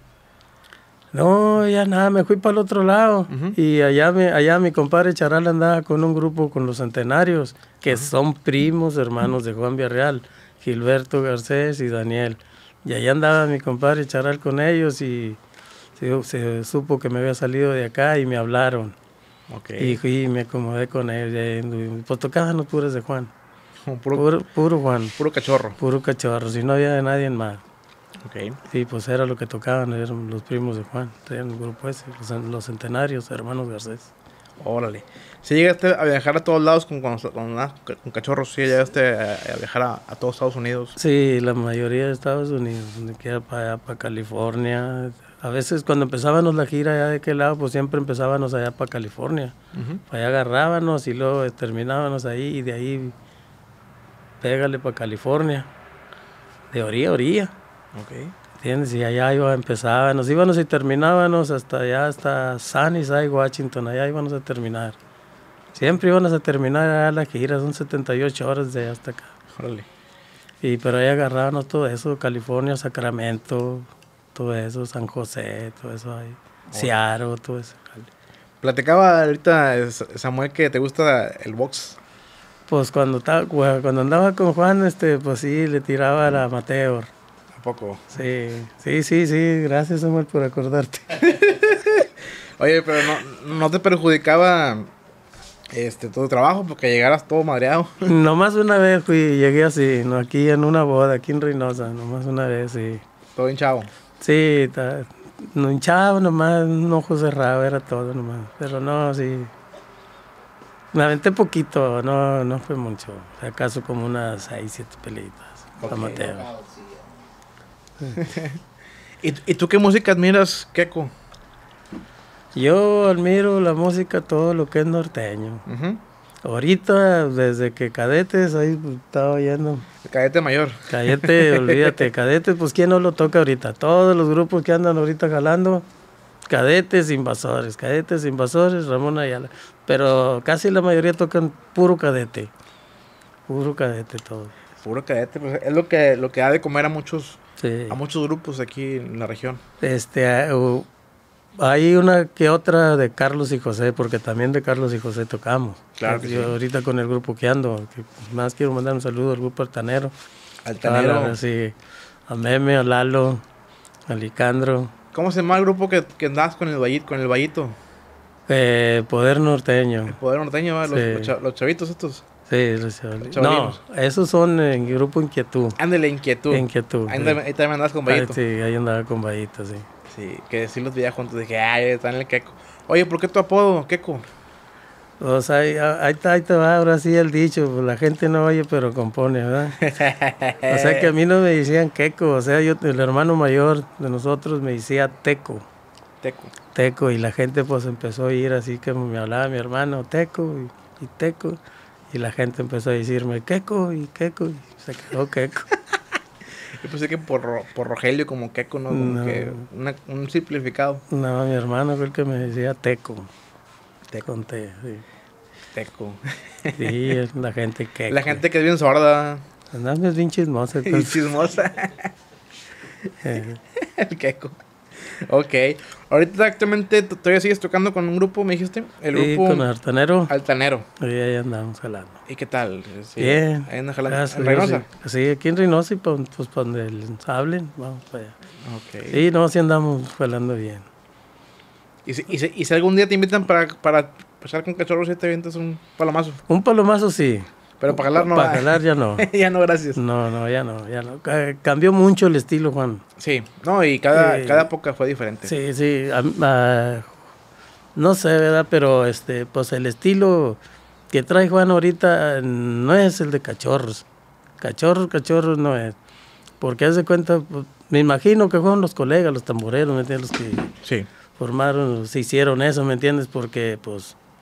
No, ya nada, me fui para el otro lado. Y allá mi compadre Charal andaba con un grupo con los Centenarios, que son primos hermanos de Juan Villarreal, Gilberto Garcés y Daniel. Y allá andaba mi compadre Charal con ellos y se supo que me había salido de acá y me hablaron. Okay. Y fui y me acomodé con ellos. Y pues tocaban los puros de Juan. Puro Juan. Puro Cachorro. Puro Cachorro, si no había de nadie más. Okay. Sí, pues era lo que tocaban, eran los primos de Juan, tenían el grupo ese, los Centenarios, hermanos Garcés. Órale. ¿Sí llegaste a viajar a todos lados con Cachorros? ¿Sí llegaste a viajar a todos Estados Unidos? Sí, la mayoría de Estados Unidos, donde queda para allá, para California. A veces cuando empezábamos la gira allá de aquel lado, pues siempre empezábamos allá para California. Para allá agarrábamos y luego terminábamos ahí y de ahí pégale para California, de orilla a orilla. Okay. ¿Entiendes? Y allá empezábamos, íbamos y terminábamos hasta allá, hasta Sunnyside, Washington, allá íbamos a terminar. Siempre íbamos a terminar allá la gira, son 78 horas de allá hasta acá. Órale. Pero ahí agarrábamos todo eso, California, Sacramento, todo eso, San José, todo eso ahí, Seattle, todo eso. Platicaba ahorita Samuel que te gusta el box. Pues cuando andaba con Juan, pues sí, le tiraba al amateur. Poco. Sí, gracias Samuel por acordarte. Oye, pero no te perjudicaba tu trabajo porque llegaras todo madreado. Nomás una vez llegué así, no, aquí en una boda, aquí en Reynosa, nomás una vez, sí. Todo hinchado. Sí, no hinchado nomás, un ojo cerrado, era todo nomás. Pero no, sí. Me aventé poquito, no fue mucho. Acaso como unas 6, 7 peleitas. Okay. Amateur. ¿Y tú qué música admiras, Keko? Yo admiro la música, todo lo que es norteño. Ahorita, desde que Cadetes, ahí estaba oyendo. Cadete mayor. Cadete, olvídate, Cadete, pues ¿quién no lo toca ahorita? Todos los grupos que andan ahorita jalando, Cadetes, Invasores, Ramón Ayala. Pero casi la mayoría tocan puro Cadete todo. Puro Cadete, pues es lo que ha de comer a muchos grupos aquí en la región. Hay una que otra de Carlos y José, porque también de Carlos y José tocamos. Claro que yo sí. Ahorita con el grupo que ando, que más quiero mandar un saludo al grupo Altanero. Altanero. Sí, a Meme, a Lalo, a Licandro. ¿Cómo se llama el grupo que andabas con el Vallito? Poder Norteño. El Poder Norteño, sí. los chavitos estos. Sí, los chavitos. No, esos son en grupo Inquietud. Ándale, Inquietud. Ahí también andabas con Vallito. Sí, ahí andaba con Vallito, sí. Sí, que sí los veía juntos. Dije, ay, está en el Keko. Oye, ¿por qué tu apodo, Keko? O sea, ahí te va, ahora sí el dicho. Pues la gente no oye, pero compone, ¿verdad? O sea, que a mí no me decían Keko. O sea, el hermano mayor de nosotros me decía Teco. Teco. Y la gente pues empezó a oír así que me hablaba mi hermano, Teco y Teco. Y la gente empezó a decirme Keko y se quedó Keko. Yo pensé que por Rogelio como Keko, ¿no? Como que un simplificado. No, mi hermano fue el que me decía Teco. Con T, sí. Teco. Sí, es la gente Keko. La gente que es bien sorda. Andame bien chismosa. Y chismosa. El Keko. Ok. Ahorita actualmente todavía sigues tocando con un grupo, me dijiste. El grupo. Con Altanero. Sí, ahí andamos jalando. ¿Y qué tal? Sí, bien. Ahí andan jalando. ¿En Reynosa? Sí, aquí en Reynosa y pues para donde les hablen, vamos para allá. Ok. Sí, no, sí andamos jalando bien. ¿Y si algún día te invitan para pasar con Cachorros y te avientas un palomazo? Un palomazo sí. Pero para jalar no. Para jalar ya no. Ya no, gracias. No, ya no. Cambió mucho el estilo, Juan. Sí, no, y cada época fue diferente. Sí. No sé, ¿verdad? Pero pues el estilo que trae Juan ahorita no es el de Cachorros. Cachorros no es. Porque haz de cuenta, pues, me imagino que fueron los colegas, los tamboreros, ¿me entiendes? Los que sí. Formaron, se hicieron eso, ¿me entiendes? Porque pues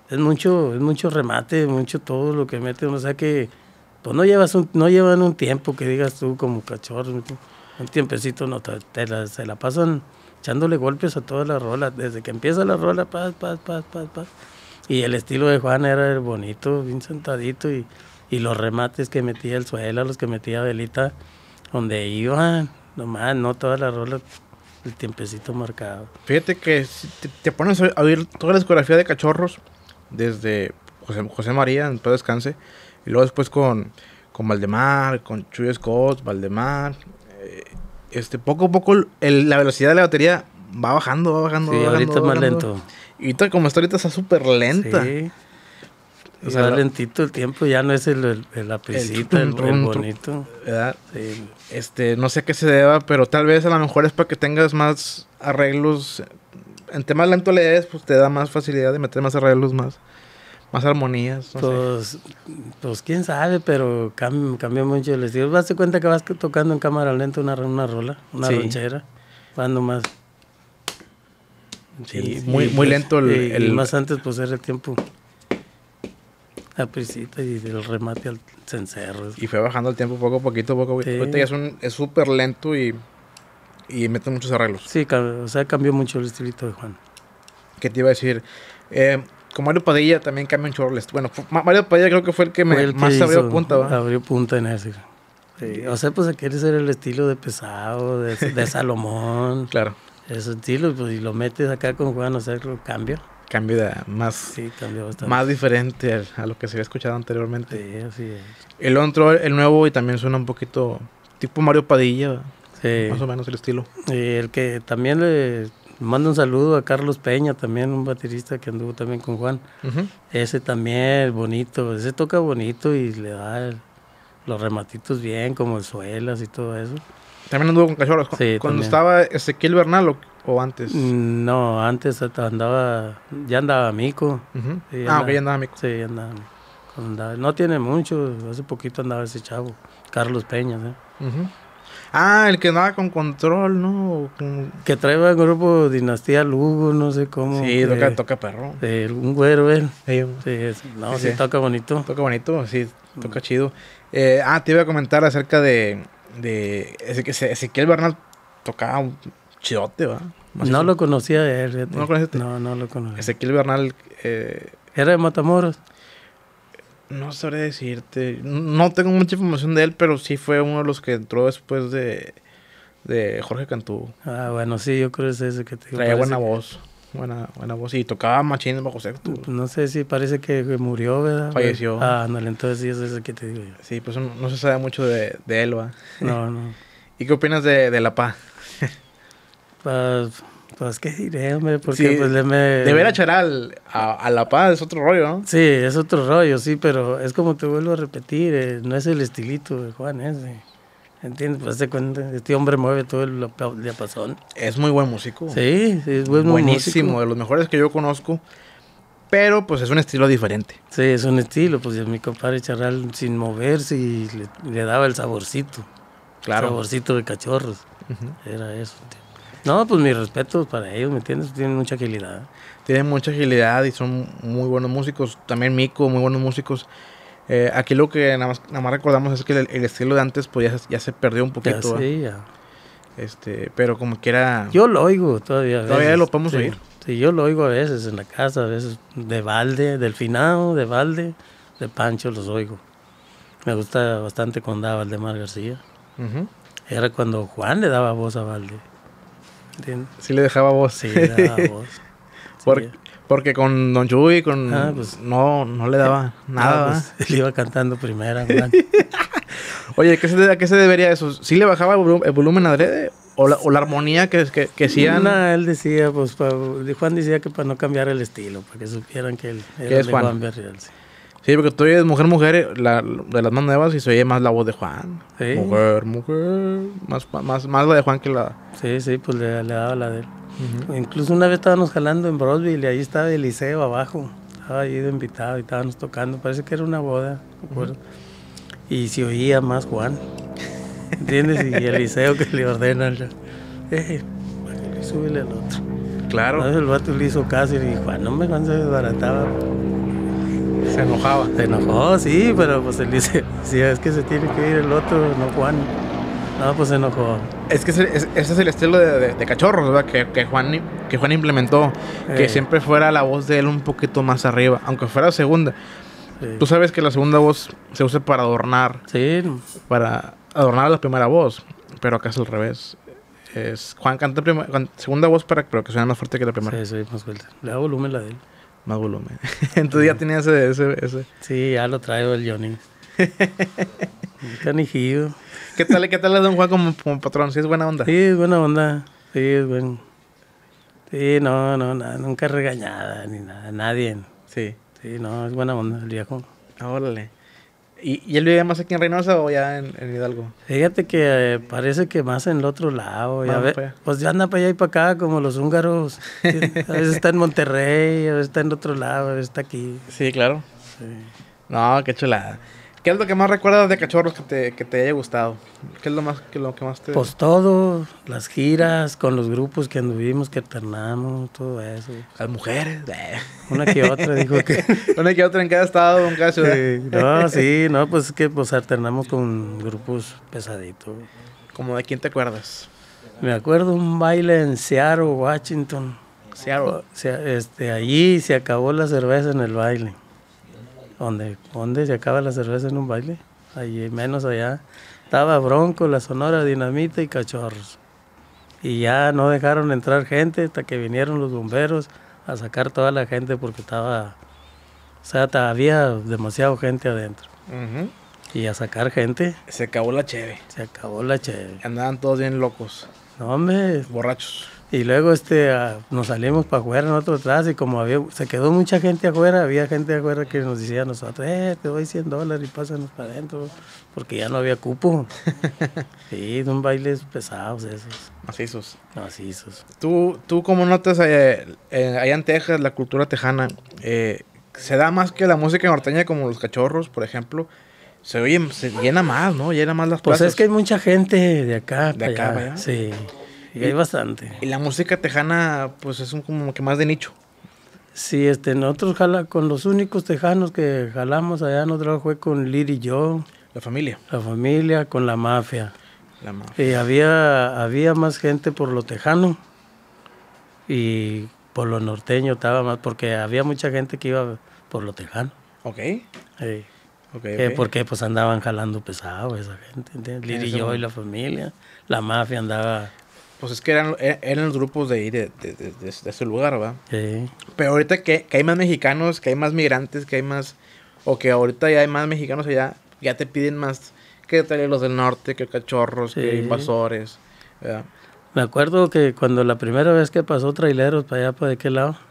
es mucho remate, mucho todo lo que mete, o sea que pues no llevan un tiempo que digas tú como cachorro, un tiempecito, no, se la pasan echándole golpes a toda la rola, desde que empieza la rola, paz. Y el estilo de Juan era el bonito, bien sentadito, y los remates que metía el Suela, los que metía Velita, donde iban, nomás, no toda la rola, el tiempecito marcado. Fíjate que si te pones a oír toda la discografía de Cachorros, desde José María, en todo descanse, y luego después con Valdemar, con Chuy Scott, Valdemar, poco a poco la velocidad de la batería va bajando. Sí, ahorita es más lento. Y ahorita, como está ahorita, está súper lenta. Sí. O sea, lentito el tiempo, ya no es la prisita, el bonito. ¿Verdad? Sí. No sé a qué se deba, pero tal vez a lo mejor es para que tengas más arreglos. En temas lento le des, pues te da más facilidad de meter más arreglos, más armonías. No sé. Pues quién sabe, pero cambió mucho el estilo. Vas a cuenta que vas tocando en cámara lenta una rola, una ranchera, cuando más. Sí, muy lento y más antes pues era el tiempo. La prisita y el remate al cencerro. Y fue bajando el tiempo poco a poquito. Sí. Ahorita ya es súper lento y mete muchos arreglos. Sí, o sea, cambió mucho el estilito de Juan. ¿Qué te iba a decir? Con Mario Padilla también cambió un chorro. Bueno, Mario Padilla creo que fue el que más abrió punta, ¿va? Abrió punta en ese. Sí. O sea, pues quiere ser el estilo de Pesado, de Salomón. Claro. Ese estilo, pues, y lo metes acá con Juan, o sea, cambia. Cambio de más diferente a lo que se había escuchado anteriormente. Sí, así es. El otro, el nuevo, y también suena un poquito tipo Mario Padilla, sí. Más o menos el estilo. Y el que también le manda un saludo a Carlos Peña, también un baterista que anduvo también con Juan. Uh-huh. Ese también bonito, ese toca bonito y le da los rematitos bien, como el Suelas y todo eso. También anduvo con Cachorros. Sí, cuando estaba Ezequiel Bernal o antes. No, antes ya andaba Mico. Uh-huh. Sí, ok, ya andaba Mico. Sí, ya andaba. No tiene mucho, hace poquito andaba ese chavo, Carlos Peña, ¿sí? Uh-huh. El que andaba con Control, ¿no? Que traía el grupo Dinastía Lugo, no sé cómo. Sí, toca perro. Un güero, él. Sí, sí, toca bonito. Toca bonito, sí, toca chido. Te iba a comentar acerca de Ezequiel Bernal. Tocaba un chidote, ¿va? No lo conocía de él. ¿No lo conociste? No lo conocía. Ezequiel Bernal. ¿Era de Matamoros? No sabré decirte. No tengo mucha información de él, pero sí fue uno de los que entró después de Jorge Cantú. Bueno, sí, yo creo que es ese que te digo. Traía buena voz. Buena voz. Y tocaba machín bajo sexto. No sé si parece que murió, ¿verdad? Falleció. No, entonces sí es ese que te digo yo. Sí, pues no se sabe mucho de él, ¿va? No. ¿Y qué opinas de La Paz? Pues, ¿qué diré, hombre? Porque sí, pues de ver a Charal a La Paz es otro rollo, ¿no? Sí, es otro rollo, sí, pero es como te vuelvo a repetir, no es el estilito de Juan ese. ¿Entiendes? Pues te cuenta, este hombre mueve todo el diapasón. Es muy buen músico. Sí, es buenísimo, músico. De los mejores que yo conozco. Pero pues es un estilo diferente. Sí, es un estilo, pues mi compadre Charal sin moverse y le daba el saborcito. Claro. El saborcito de Cachorros. Uh-huh. Era eso, tío. No, pues mis respetos para ellos, ¿me entiendes? Tienen mucha agilidad. Tienen mucha agilidad y son muy buenos músicos. También Mico, muy buenos músicos. Aquí lo que nada más recordamos es que el estilo de antes pues ya se perdió un poquito. Sí, ya. Pero como quiera... Yo lo oigo todavía. Todavía lo podemos oír. Sí, yo lo oigo a veces en la casa, a veces de Valde, del Finado, de Valde, de Pancho los oigo. Me gusta bastante cuando daba Valdemar García. Uh-huh. Era cuando Juan le daba voz a Valde. ¿Entiendes? Sí le dejaba voz. Sí, le daba voz. Porque con Don Chuy pues, no le daba nada. Pues, él iba cantando primera, Juan. Oye, ¿a qué se debería eso? ¿Sí le bajaba el volumen adrede? ¿O la armonía que hacían? No, él decía, pues, Juan decía que para no cambiar el estilo, para que supieran que él era de Juan Berrial. Sí, porque tú eres mujer, de las más nuevas y se oye más la voz de Juan. Sí. Mujer, más la de Juan que la... Sí, pues le daba la de él. Uh-huh. Incluso una vez estábamos jalando en Broadville y ahí estaba Eliseo abajo. Estaba ahí de invitado y estábamos tocando. Parece que era una boda, me acuerdo. Uh-huh. Y se oía más Juan. ¿Entiendes? Y Eliseo que le ordena ya. Súbele al otro. Claro. Entonces el vato le hizo caso y dijo, Juan, no me Juan se desbarataba. Se enojaba. Se enojó, sí, pero pues él dice, si es que se tiene que ir el otro, no Juan. No, pues se enojó. Es que ese es el estilo de Cachorros, ¿verdad? Que Juan implementó. Que siempre fuera la voz de él un poquito más arriba, aunque fuera segunda. Sí. Tú sabes que la segunda voz se usa para adornar. Sí. Para adornar la primera voz. Pero acá es al revés. Juan canta segunda voz pero que suene más fuerte que la primera. Sí, más fuerte. Le da volumen la de él. Más volumen. Entonces ya tenía ese. Sí, ya lo traigo el Johnny. Canijillo. ¿Qué tal es Don Juan como patrón? ¿Sí es buena onda? Sí, es buena onda. Sí, es bueno. Sí, no, nunca regañada ni nada, nadie. Sí. Sí, no, es buena onda el viejo. Órale. ¿Y él vive más aquí en Reynosa o ya en Hidalgo? Fíjate que parece que más en el otro lado. Pues ya anda para allá y para acá, como los húngaros. A veces está en Monterrey, a veces está en otro lado, a veces está aquí. Sí, claro. Sí. No, qué chulada. ¿Qué es lo que más recuerdas de Cachorros que te haya gustado? ¿Qué es lo que más te...? Pues todo, las giras con los grupos que anduvimos, que alternamos, todo eso. Las mujeres. Una que otra, dijo que... Una que otra en cada estado, en cada ciudad. Pues es que pues alternamos con grupos pesaditos. ¿Cómo de quién te acuerdas? Me acuerdo un baile en Seattle, Washington. Seattle. Allí se acabó la cerveza en el baile. ¿Dónde se acaba la cerveza en un baile? Allí, menos allá. Estaba Bronco, la Sonora Dinamita y Cachorros. Y ya no dejaron entrar gente hasta que vinieron los bomberos a sacar toda la gente porque había demasiada gente adentro. Uh-huh. Y a sacar gente. Se acabó la cheve. Andaban todos bien locos. No, hombre. Borrachos. Y luego nos salimos para afuera, nosotros atrás, y como se quedó mucha gente afuera, había gente afuera que nos decía a nosotros, te doy $100 y pásanos para adentro, porque ya no había cupo. Sí, son bailes pesados esos. Macizos. ¿Tú cómo notas allá en Texas la cultura tejana? ¿Se da más que la música norteña como los Cachorros, por ejemplo? Se llena más, ¿no? Llena más las plazas. Pues es que hay mucha gente de acá para allá. Sí. Y hay bastante. Y la música tejana, pues es como que más de nicho. Sí, nosotros con los únicos tejanos que jalamos allá, nosotros fue con Liri y yo. La familia, con la mafia. Y había más gente por lo tejano y por lo norteño estaba más, porque había mucha gente que iba por lo tejano. Ok. Sí. Okay. Porque pues andaban jalando pesado esa gente, ¿entiendes? Liri y yo y la familia. La mafia andaba... Pues es que eran los grupos de ahí, de ese lugar, ¿verdad? Sí. Pero ahorita que hay más mexicanos, que hay más migrantes, que hay más... O que ahorita ya hay más mexicanos allá, ya te piden más que los del norte, que Cachorros, que Invasores, ¿verdad? Me acuerdo que cuando la primera vez que pasó Traileros para allá, para aquel lado,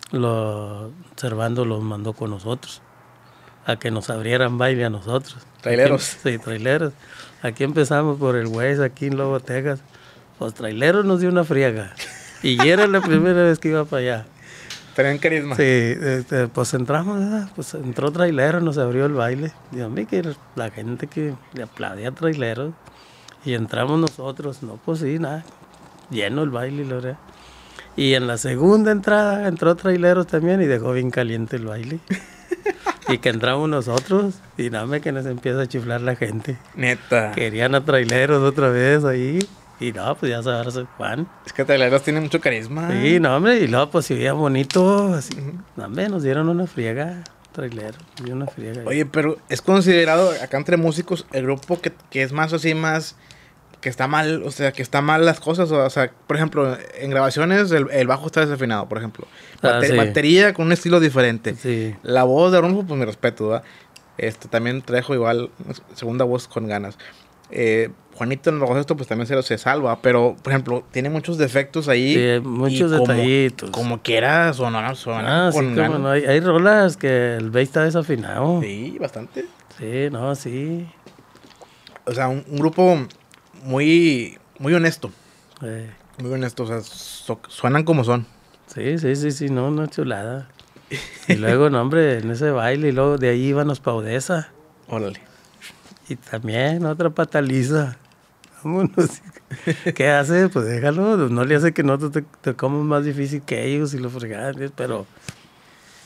Servando los mandó con nosotros, a que nos abrieran baile a nosotros. ¿Traileros? Sí, Traileros. Aquí empezamos por el Güez, aquí en Lobo, Texas. Los Traileros nos dio una friega. Y era la primera vez que iba para allá. Tenían carisma. Sí, pues entramos, ¿verdad? Pues entró Traileros, nos abrió el baile. Y a mí que la gente que le aplaudía a Traileros. Y entramos nosotros. No, pues sí, nada. Lleno el baile, la verdad. Y en la segunda entrada entró Traileros también y dejó bien caliente el baile. Y que entramos nosotros y nada más que nos empieza a chiflar la gente. Neta. Querían a Traileros otra vez ahí. Y no, pues ya sabrás, Juan. Es que Traileros tiene mucho carisma. Sí, no, hombre. Y luego, pues, si veía bonito, así. No, hombre, nos dieron una friega, Traileros. Una friega. Oye, pero es considerado acá entre músicos el grupo que es más así, más... Que está mal, o sea, que está mal las cosas. O sea, por ejemplo, en grabaciones el bajo está desafinado, por ejemplo. Sí. Batería con un estilo diferente. Sí. La voz de Arnulfo, pues mi respeto, ¿verdad? También trajo igual segunda voz con ganas. Juanito en el esto pues también se salva, pero por ejemplo tiene muchos defectos ahí. Sí, muchos detallitos. Como quiera sonar con ganas. No, hay rolas que el bass está desafinado. Sí, bastante. Sí, no, sí. O sea, un grupo muy honesto. Sí. Muy honesto, o sea, suenan como son. Sí, no chulada. Y luego, no, hombre, en ese baile, y luego de ahí íbamos pa' Odessa. Órale. Y también otra pataliza. Vámonos. ¿Qué hace? Pues déjalo. No le hace que nosotros te comamos más difícil que ellos y lo fregadas, pero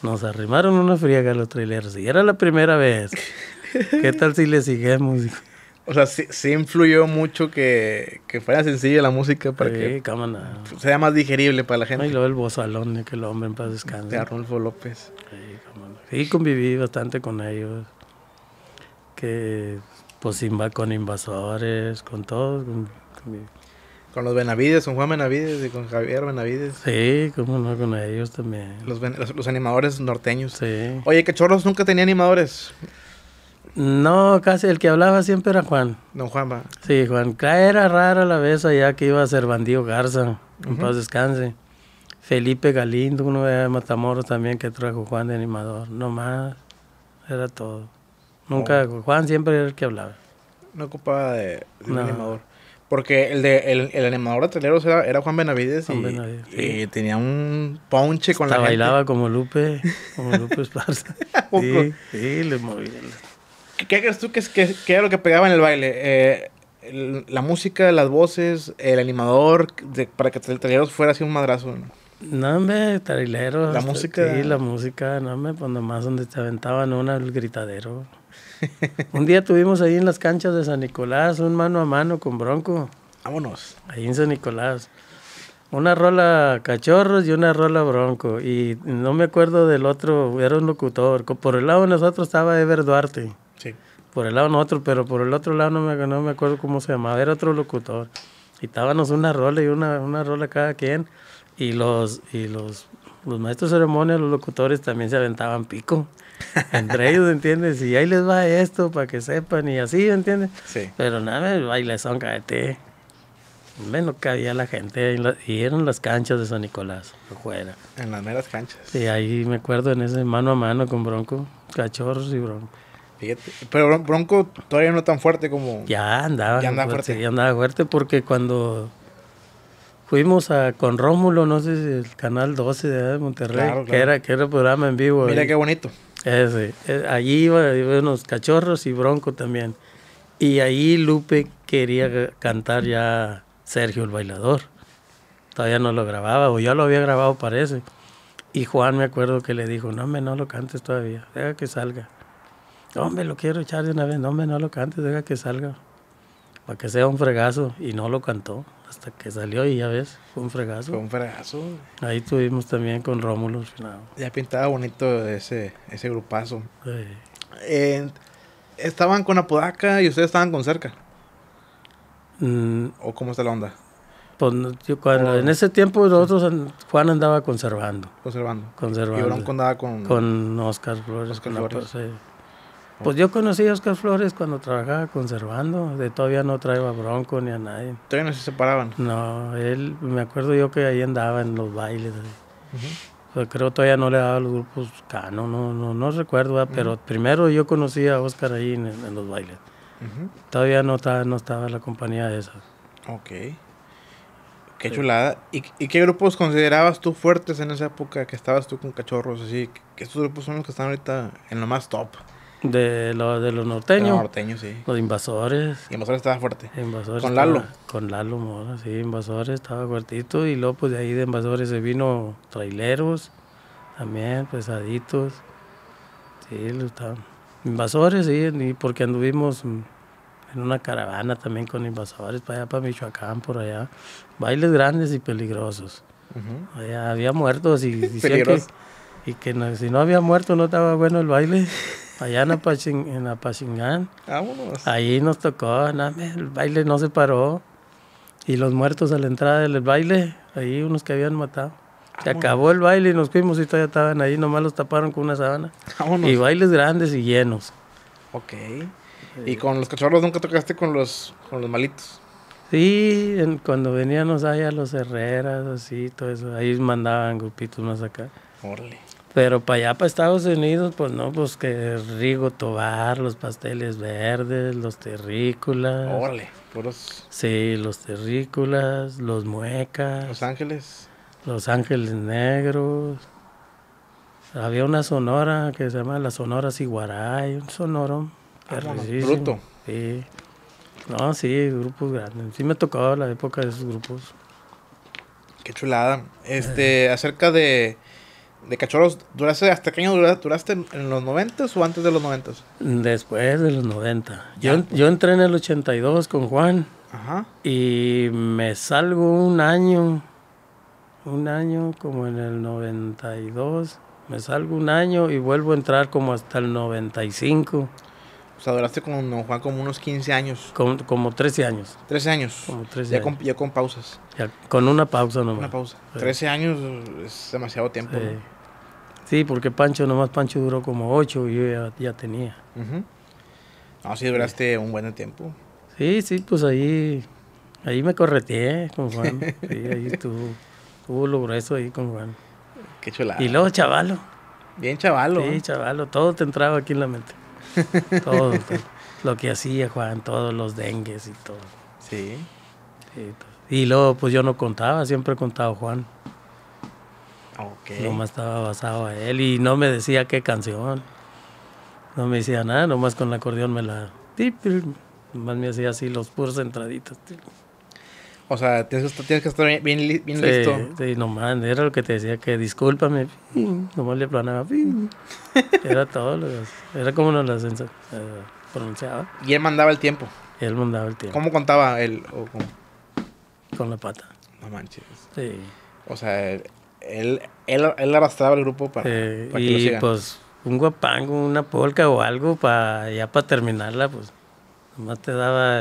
Nos arrimaron una friega los traileros. Y era la primera vez. ¿Qué tal si le seguimos? O sea, sí influyó mucho que fuera sencilla la música para que cámara. sea más digerible para la gente. Y luego el bozalón, que el hombre en paz descanse. De Arnulfo López. Sí, conviví bastante con ellos. Que, pues, con Invasores, con todos. Con los Benavides, con Juan Benavides y con Javier Benavides. Sí, cómo no, con ellos también. Los animadores norteños. Sí. Oye, Cachorros nunca tenía animadores. No, casi el que hablaba siempre era Juan. Don Juan va. Sí, Juan. Era rara la vez allá que iba a ser Bandío Garza, en paz descanse. Felipe Galindo, uno de Matamoros también que trajo Juan de animador. No más, era todo. Nunca, Juan siempre era el que hablaba. No ocupaba de un animador. Porque el animador de traileros era Juan Benavides. Y tenía un ponche con la gente. Bailaba como Lupe Esparza. Sí, le movía. ¿Qué crees tú que era lo que pegaba en el baile? La música, las voces, el animador, para que el trailero fuera así un madrazo. No, hombre, traileros. La música. Sí, la música, no, hombre, pues nomás donde te aventaban el gritadero. Un día tuvimos ahí en las canchas de San Nicolás un mano a mano con Bronco. Vámonos. Ahí en San Nicolás. Una rola Cachorros y una rola Bronco. Y no me acuerdo del otro, era un locutor. Por el lado de nosotros estaba Ever Duarte. Sí. Por el lado nosotros, pero por el otro lado no me acuerdo cómo se llamaba. Era otro locutor. Y estábamos una rola y una rola cada quien. Y los maestros de ceremonia, los locutores también se aventaban pico. Entre ellos, ¿entiendes? Y ahí les va esto para que sepan y así, ¿entiendes? Sí. Pero nada, el bailezón, cállate. No cabía la gente y eran las canchas de San Nicolás, afuera. En las meras canchas. Sí, ahí me acuerdo en ese mano a mano con Bronco, Cachorros y Bronco. Fíjate, pero Bronco todavía no tan fuerte como... Ya andaba fuerte. Sí, ya andaba fuerte porque cuando fuimos con Rómulo, no sé si el Canal 12 de Monterrey, claro. Que era programa en vivo. Mira ahí. Qué bonito. Allí iba unos Cachorros y Bronco también. Y ahí Lupe quería cantar ya Sergio el Bailador. Todavía no lo grababa, o ya lo había grabado parece. Y Juan me acuerdo que le dijo, no, hombre, no lo cantes todavía, deja que salga. Hombre, lo quiero echar de una vez, no, hombre, no lo cantes, deja que salga. Para que sea un fregazo. Y no lo cantó hasta que salió y ya ves, fue un fregazo. Fue un fregazo. Ahí tuvimos también con Rómulo. Ya pintaba bonito ese grupazo. Sí. ¿Estaban con Apodaca y ustedes estaban con Cerca? ¿O cómo está la onda? Pues en ese tiempo nosotros, Juan andaba conservando. Y Bronco andaba con Oscar Flores. Oscar Flores. Pues yo conocí a Oscar Flores cuando trabajaba conservando. Todavía no traía a Bronco ni a nadie. ¿Todavía no se separaban? No, me acuerdo yo que ahí andaba en los bailes. Pues creo todavía no le daba a los grupos Cano, no recuerdo, pero primero yo conocí a Oscar ahí en los bailes. Todavía no estaba la compañía esa. Ok. Qué chulada. ¿Y qué grupos considerabas tú fuertes en esa época que estabas tú con Cachorros? Así que estos grupos son los que están ahorita en lo más top. De los norteños. Los norteños, sí. Los Invasores. Invasores estaba fuerte. Con Lalo. Con Lalo Mora, sí. Invasores estaba fuertito. Y luego pues de ahí de Invasores se vino Traileros. También, pesaditos. Sí, Invasores, sí. Porque anduvimos en una caravana también con Invasores. Para allá, para Michoacán, por allá. Bailes grandes y peligrosos. Allá había muertos y decía que si no había muerto no estaba bueno el baile. Allá en Apachingán. Vámonos. Ahí nos tocó, el baile no se paró. Y los muertos a la entrada del baile, ahí unos que habían matado. Se acabó el baile y nos fuimos y todavía estaban ahí, nomás los taparon con una sábana. Vámonos. Y bailes grandes y llenos. Ok. ¿Y con los Cachorros nunca tocaste con los malitos? Sí, cuando veníamos allá los Herreras, así, todo eso, ahí mandaban grupitos más acá. Órale. Pero para allá, para Estados Unidos, pues no, pues que Rigo Tobar, los Pasteles Verdes, los Terrícolas. Órale, puros. Sí, los Terrícolas, los Muecas. Los Ángeles. Los Ángeles Negros. Había una sonora que se llama la Sonora Siguaray, un sonoro. Bruto. Sí. No, sí, grupos grandes. Sí me tocó la época de esos grupos. Qué chulada. Acerca de de Cachorros, ¿duraste hasta qué año duraste en los 90s o antes de los 90s? Después de los 90. Yo entré en el 82 con Juan. Ajá. Y me salgo un año como en el 92. Me salgo un año y vuelvo a entrar como hasta el 95. O sea, duraste con Don Juan como unos 15 años. Como 13 años. 13 años. Como 13 ya años. Ya con pausas. Ya, con una pausa nomás. Una pausa. Sí. 13 años es demasiado tiempo. Sí. ¿No? Sí, porque Pancho duró como 8 y yo ya tenía. Uh-huh. No, sí duraste un buen tiempo. Sí, pues ahí me correteé con Juan. Sí, ahí estuvo lo grueso ahí con Juan. Qué chulada. Y luego chavalo. Bien chavalo. Sí, chavalo, todo te entraba aquí en la mente. Todo. Lo que hacía Juan, todos los dengues y todo. Sí. Sí, y luego pues yo no contaba, siempre he contado Juan. Ok. Nomás estaba basado a él y no me decía qué canción. No me decía nada, nomás con el acordeón me la... Nomás me hacía así los puros entraditos. O sea, tienes que estar bien Sí, listo. sí, nomás, era lo que te decía, que discúlpame. Nomás le planaba. Era todo. Era como nos las pronunciaba. Y él mandaba el tiempo. Él mandaba el tiempo. ¿Cómo contaba él? O cómo? Con la pata. No manches. Sí. O sea, él arrastraba el grupo para que lo Y sigan. pues un guapango, una polca o algo para terminarla, pues nomás te daba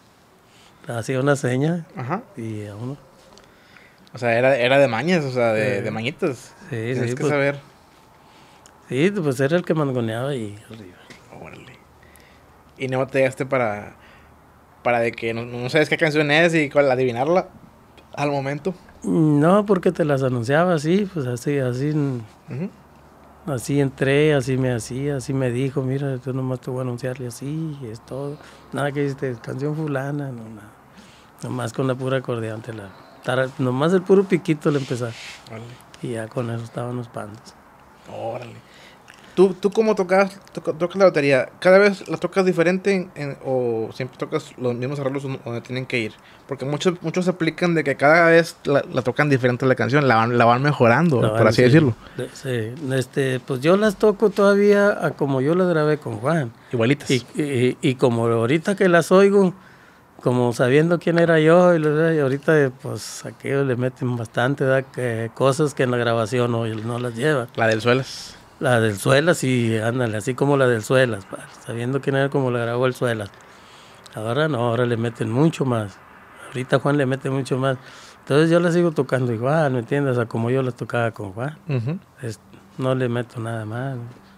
hacía una seña. Ajá. Y a uno. O sea, era de mañas, o sea, de mañitas. Sí, Tienes que pues, saber. Sí, pues era el que mangoneaba y arriba. Órale. Y no te llegaste para de que no sabes qué canción es y cuál adivinarla al momento. No, porque te las anunciaba así, pues así. Uh-huh. Así entré, así me hacía, así me dijo, mira, tú nomás te voy a anunciarle así, y es todo. Nada que dijiste, canción fulana, no, nada. Nomás con la pura acordeón, nomás el puro piquito le empezaba. Órale. Y ya con eso estaban los pandos. Órale. ¿Tú cómo tocas la batería? ¿Cada vez la tocas diferente o siempre tocas los mismos arreglos donde tienen que ir? Porque muchos aplican de que cada vez la tocan diferente la canción, la van mejorando, por así decirlo. Sí, pues yo las toco todavía a como yo las grabé con Juan. Igualitas. Y como ahorita que las oigo, como sabiendo quién era yo, y ahorita pues aquellos le meten bastante cosas que en la grabación no las lleva. La del Suelas. La del Suelas, sí, ándale, así como la del Suelas, sabiendo quién era como la grabó el Suelas. Ahora no, ahora le meten mucho más. Ahorita Juan le mete mucho más. Entonces yo la sigo tocando igual, ¿me entiendes? O sea, como yo las tocaba con Juan. Uh-huh. No le meto nada más.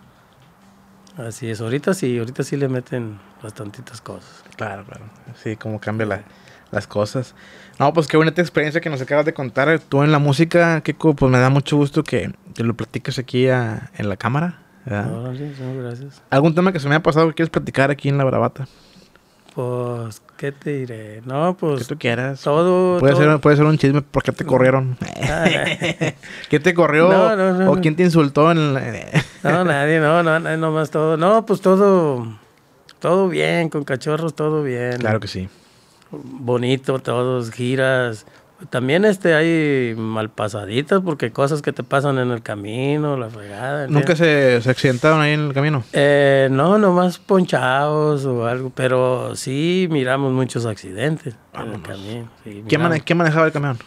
Así es, ahorita sí le meten bastantitas cosas. Claro. Sí, como cambia las cosas. No, pues qué bonita experiencia que nos acabas de contar. Tú en la música, Kiko, pues me da mucho gusto que lo platiques aquí en la cámara. No, sí, gracias. ¿Algún tema que se me haya pasado que quieres platicar aquí en La Bravata? Pues, ¿qué te diré? No, pues... Que tú quieras. Todo... Puede ser un chisme. ¿Por qué te corrieron? ¿Quién te corrió? No, ¿O quién te insultó? No, nadie, nomás todo. No, pues todo bien, con Cachorros todo bien. Claro que sí. Bonito, todos, giras. También hay malpasaditas porque cosas que te pasan en el camino, la fregada. ¿Entiendes? ¿Nunca se accidentaron ahí en el camino? No, nomás ponchados o algo, pero sí miramos muchos accidentes en el camino. Sí, ¿Quién manejaba el camión?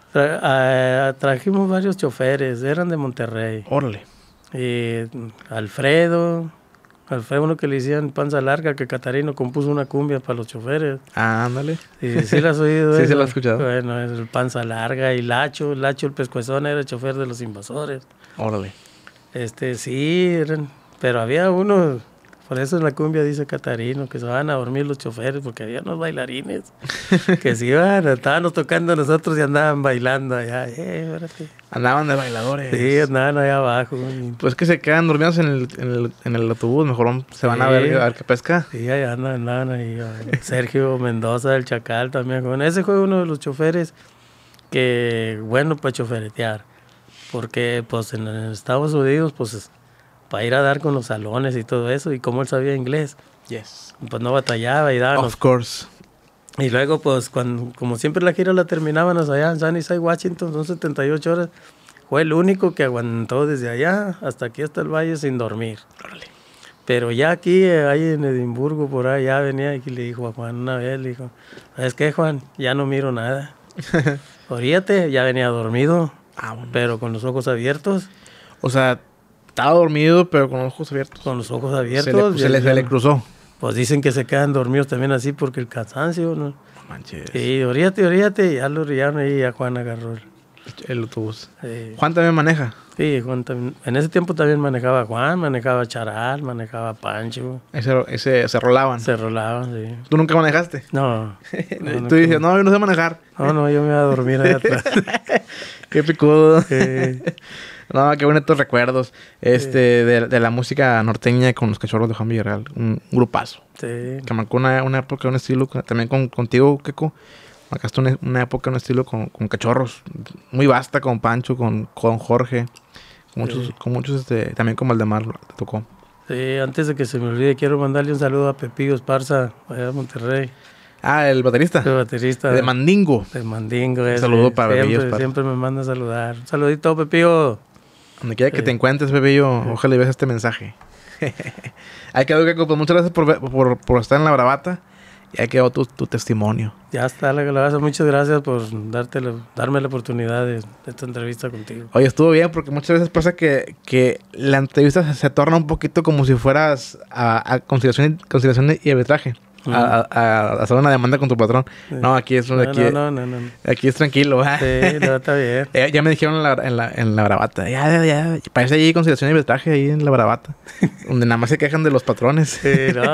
Trajimos varios choferes, eran de Monterrey. Órale. Alfredo, uno que le decían Panza Larga, que Catarino compuso una cumbia para los choferes. Ándale. ¿Sí la has oído? Sí, se lo he escuchado. Bueno, es el Panza Larga y Lacho el Pescuezón era el chofer de los Invasores. Órale. Sí, pero había uno, por eso en la cumbia dice Catarino, que se van a dormir los choferes, porque había unos bailarines que se estábamos tocando nosotros y andaban bailando allá. Órale. Andaban de bailadores. Sí, andaban allá abajo. Pues que se quedan dormidos en el autobús, mejor se van a ver qué pesca. Sí, allá andaban ahí. Sergio Mendoza, el Chacal también. Bueno, ese fue uno de los choferes que, bueno, para choferetear. Porque, pues, en Estados Unidos, pues, para ir a dar con los salones y todo eso, y como él sabía inglés, pues no batallaba y dábamos. Of course. Y luego, pues, como siempre la gira la terminábamos allá en Sunnyside, Washington, son 78 horas, Fue el único que aguantó desde allá hasta aquí, hasta el valle, sin dormir. Órale. Pero ya aquí, ahí en Edimburgo, por ahí, ya venía y le dijo a Juan una vez, le dijo, ¿sabes qué, Juan? Ya no miro nada. Oríate, ya venía dormido, Bueno. pero con los ojos abiertos. O sea, estaba dormido, pero con los ojos abiertos. Con los ojos abiertos. Se le cruzó. Pues dicen que se quedan dormidos también así porque el cansancio, ¿no? No manches. Sí, oríate, ya lo orillaron ahí y a Juan agarró El autobús. Sí. Juan también maneja. Sí, Juan también. En ese tiempo también manejaba Juan, manejaba Charal, manejaba Pancho. Se rolaban. Se rolaban, sí. ¿Tú nunca manejaste? No. Tú dices, no, yo no sé manejar. No, yo me iba a dormir allá atrás. Qué picudo. Sí. No, qué bonitos recuerdos. De la música norteña con los Cachorros de Juan Villarreal. Un grupazo. Sí. Que marcó una época, un estilo. También contigo, Keko. Marcaste una época, un estilo con Cachorros. Muy vasta, con Pancho, con Jorge. Con muchos, también con Valdemar te tocó. Sí, antes de que se me olvide, quiero mandarle un saludo a Pepillo Esparza, allá de Monterrey. El baterista. El baterista. De Mandingo. De Mandingo. Un saludo para Pepillo Esparza. Siempre me manda a saludar. Un saludito, Pepillo. Donde quiera que te encuentres, Pepillo, ojalá y veas este mensaje. Ahí quedó, Keko. Pues muchas gracias por estar en La Bravata. Y ahí quedó tu testimonio. Ya está, la calabaza. Muchas gracias por darme la oportunidad de esta entrevista contigo. Oye, estuvo bien porque muchas veces pasa que la entrevista se torna un poquito como si fueras a conciliación y arbitraje. A hacer una demanda con tu patrón. Sí. No, aquí es... No. Aquí es tranquilo. Sí, no, está bien. Ya me dijeron en la Bravata. Ya. Parece ahí conciliación y arbitraje ahí en La Bravata. Donde nada más se quejan de los patrones. Sí,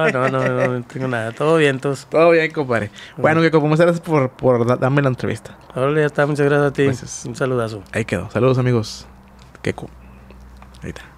no tengo nada. Todo bien, todos. Todo bien, compadre. Bueno, Keko, muchas gracias por darme la entrevista. Ahora ya está. Muchas gracias a ti. Gracias. Un saludazo. Ahí quedó. Saludos, amigos. Keko. Ahí está.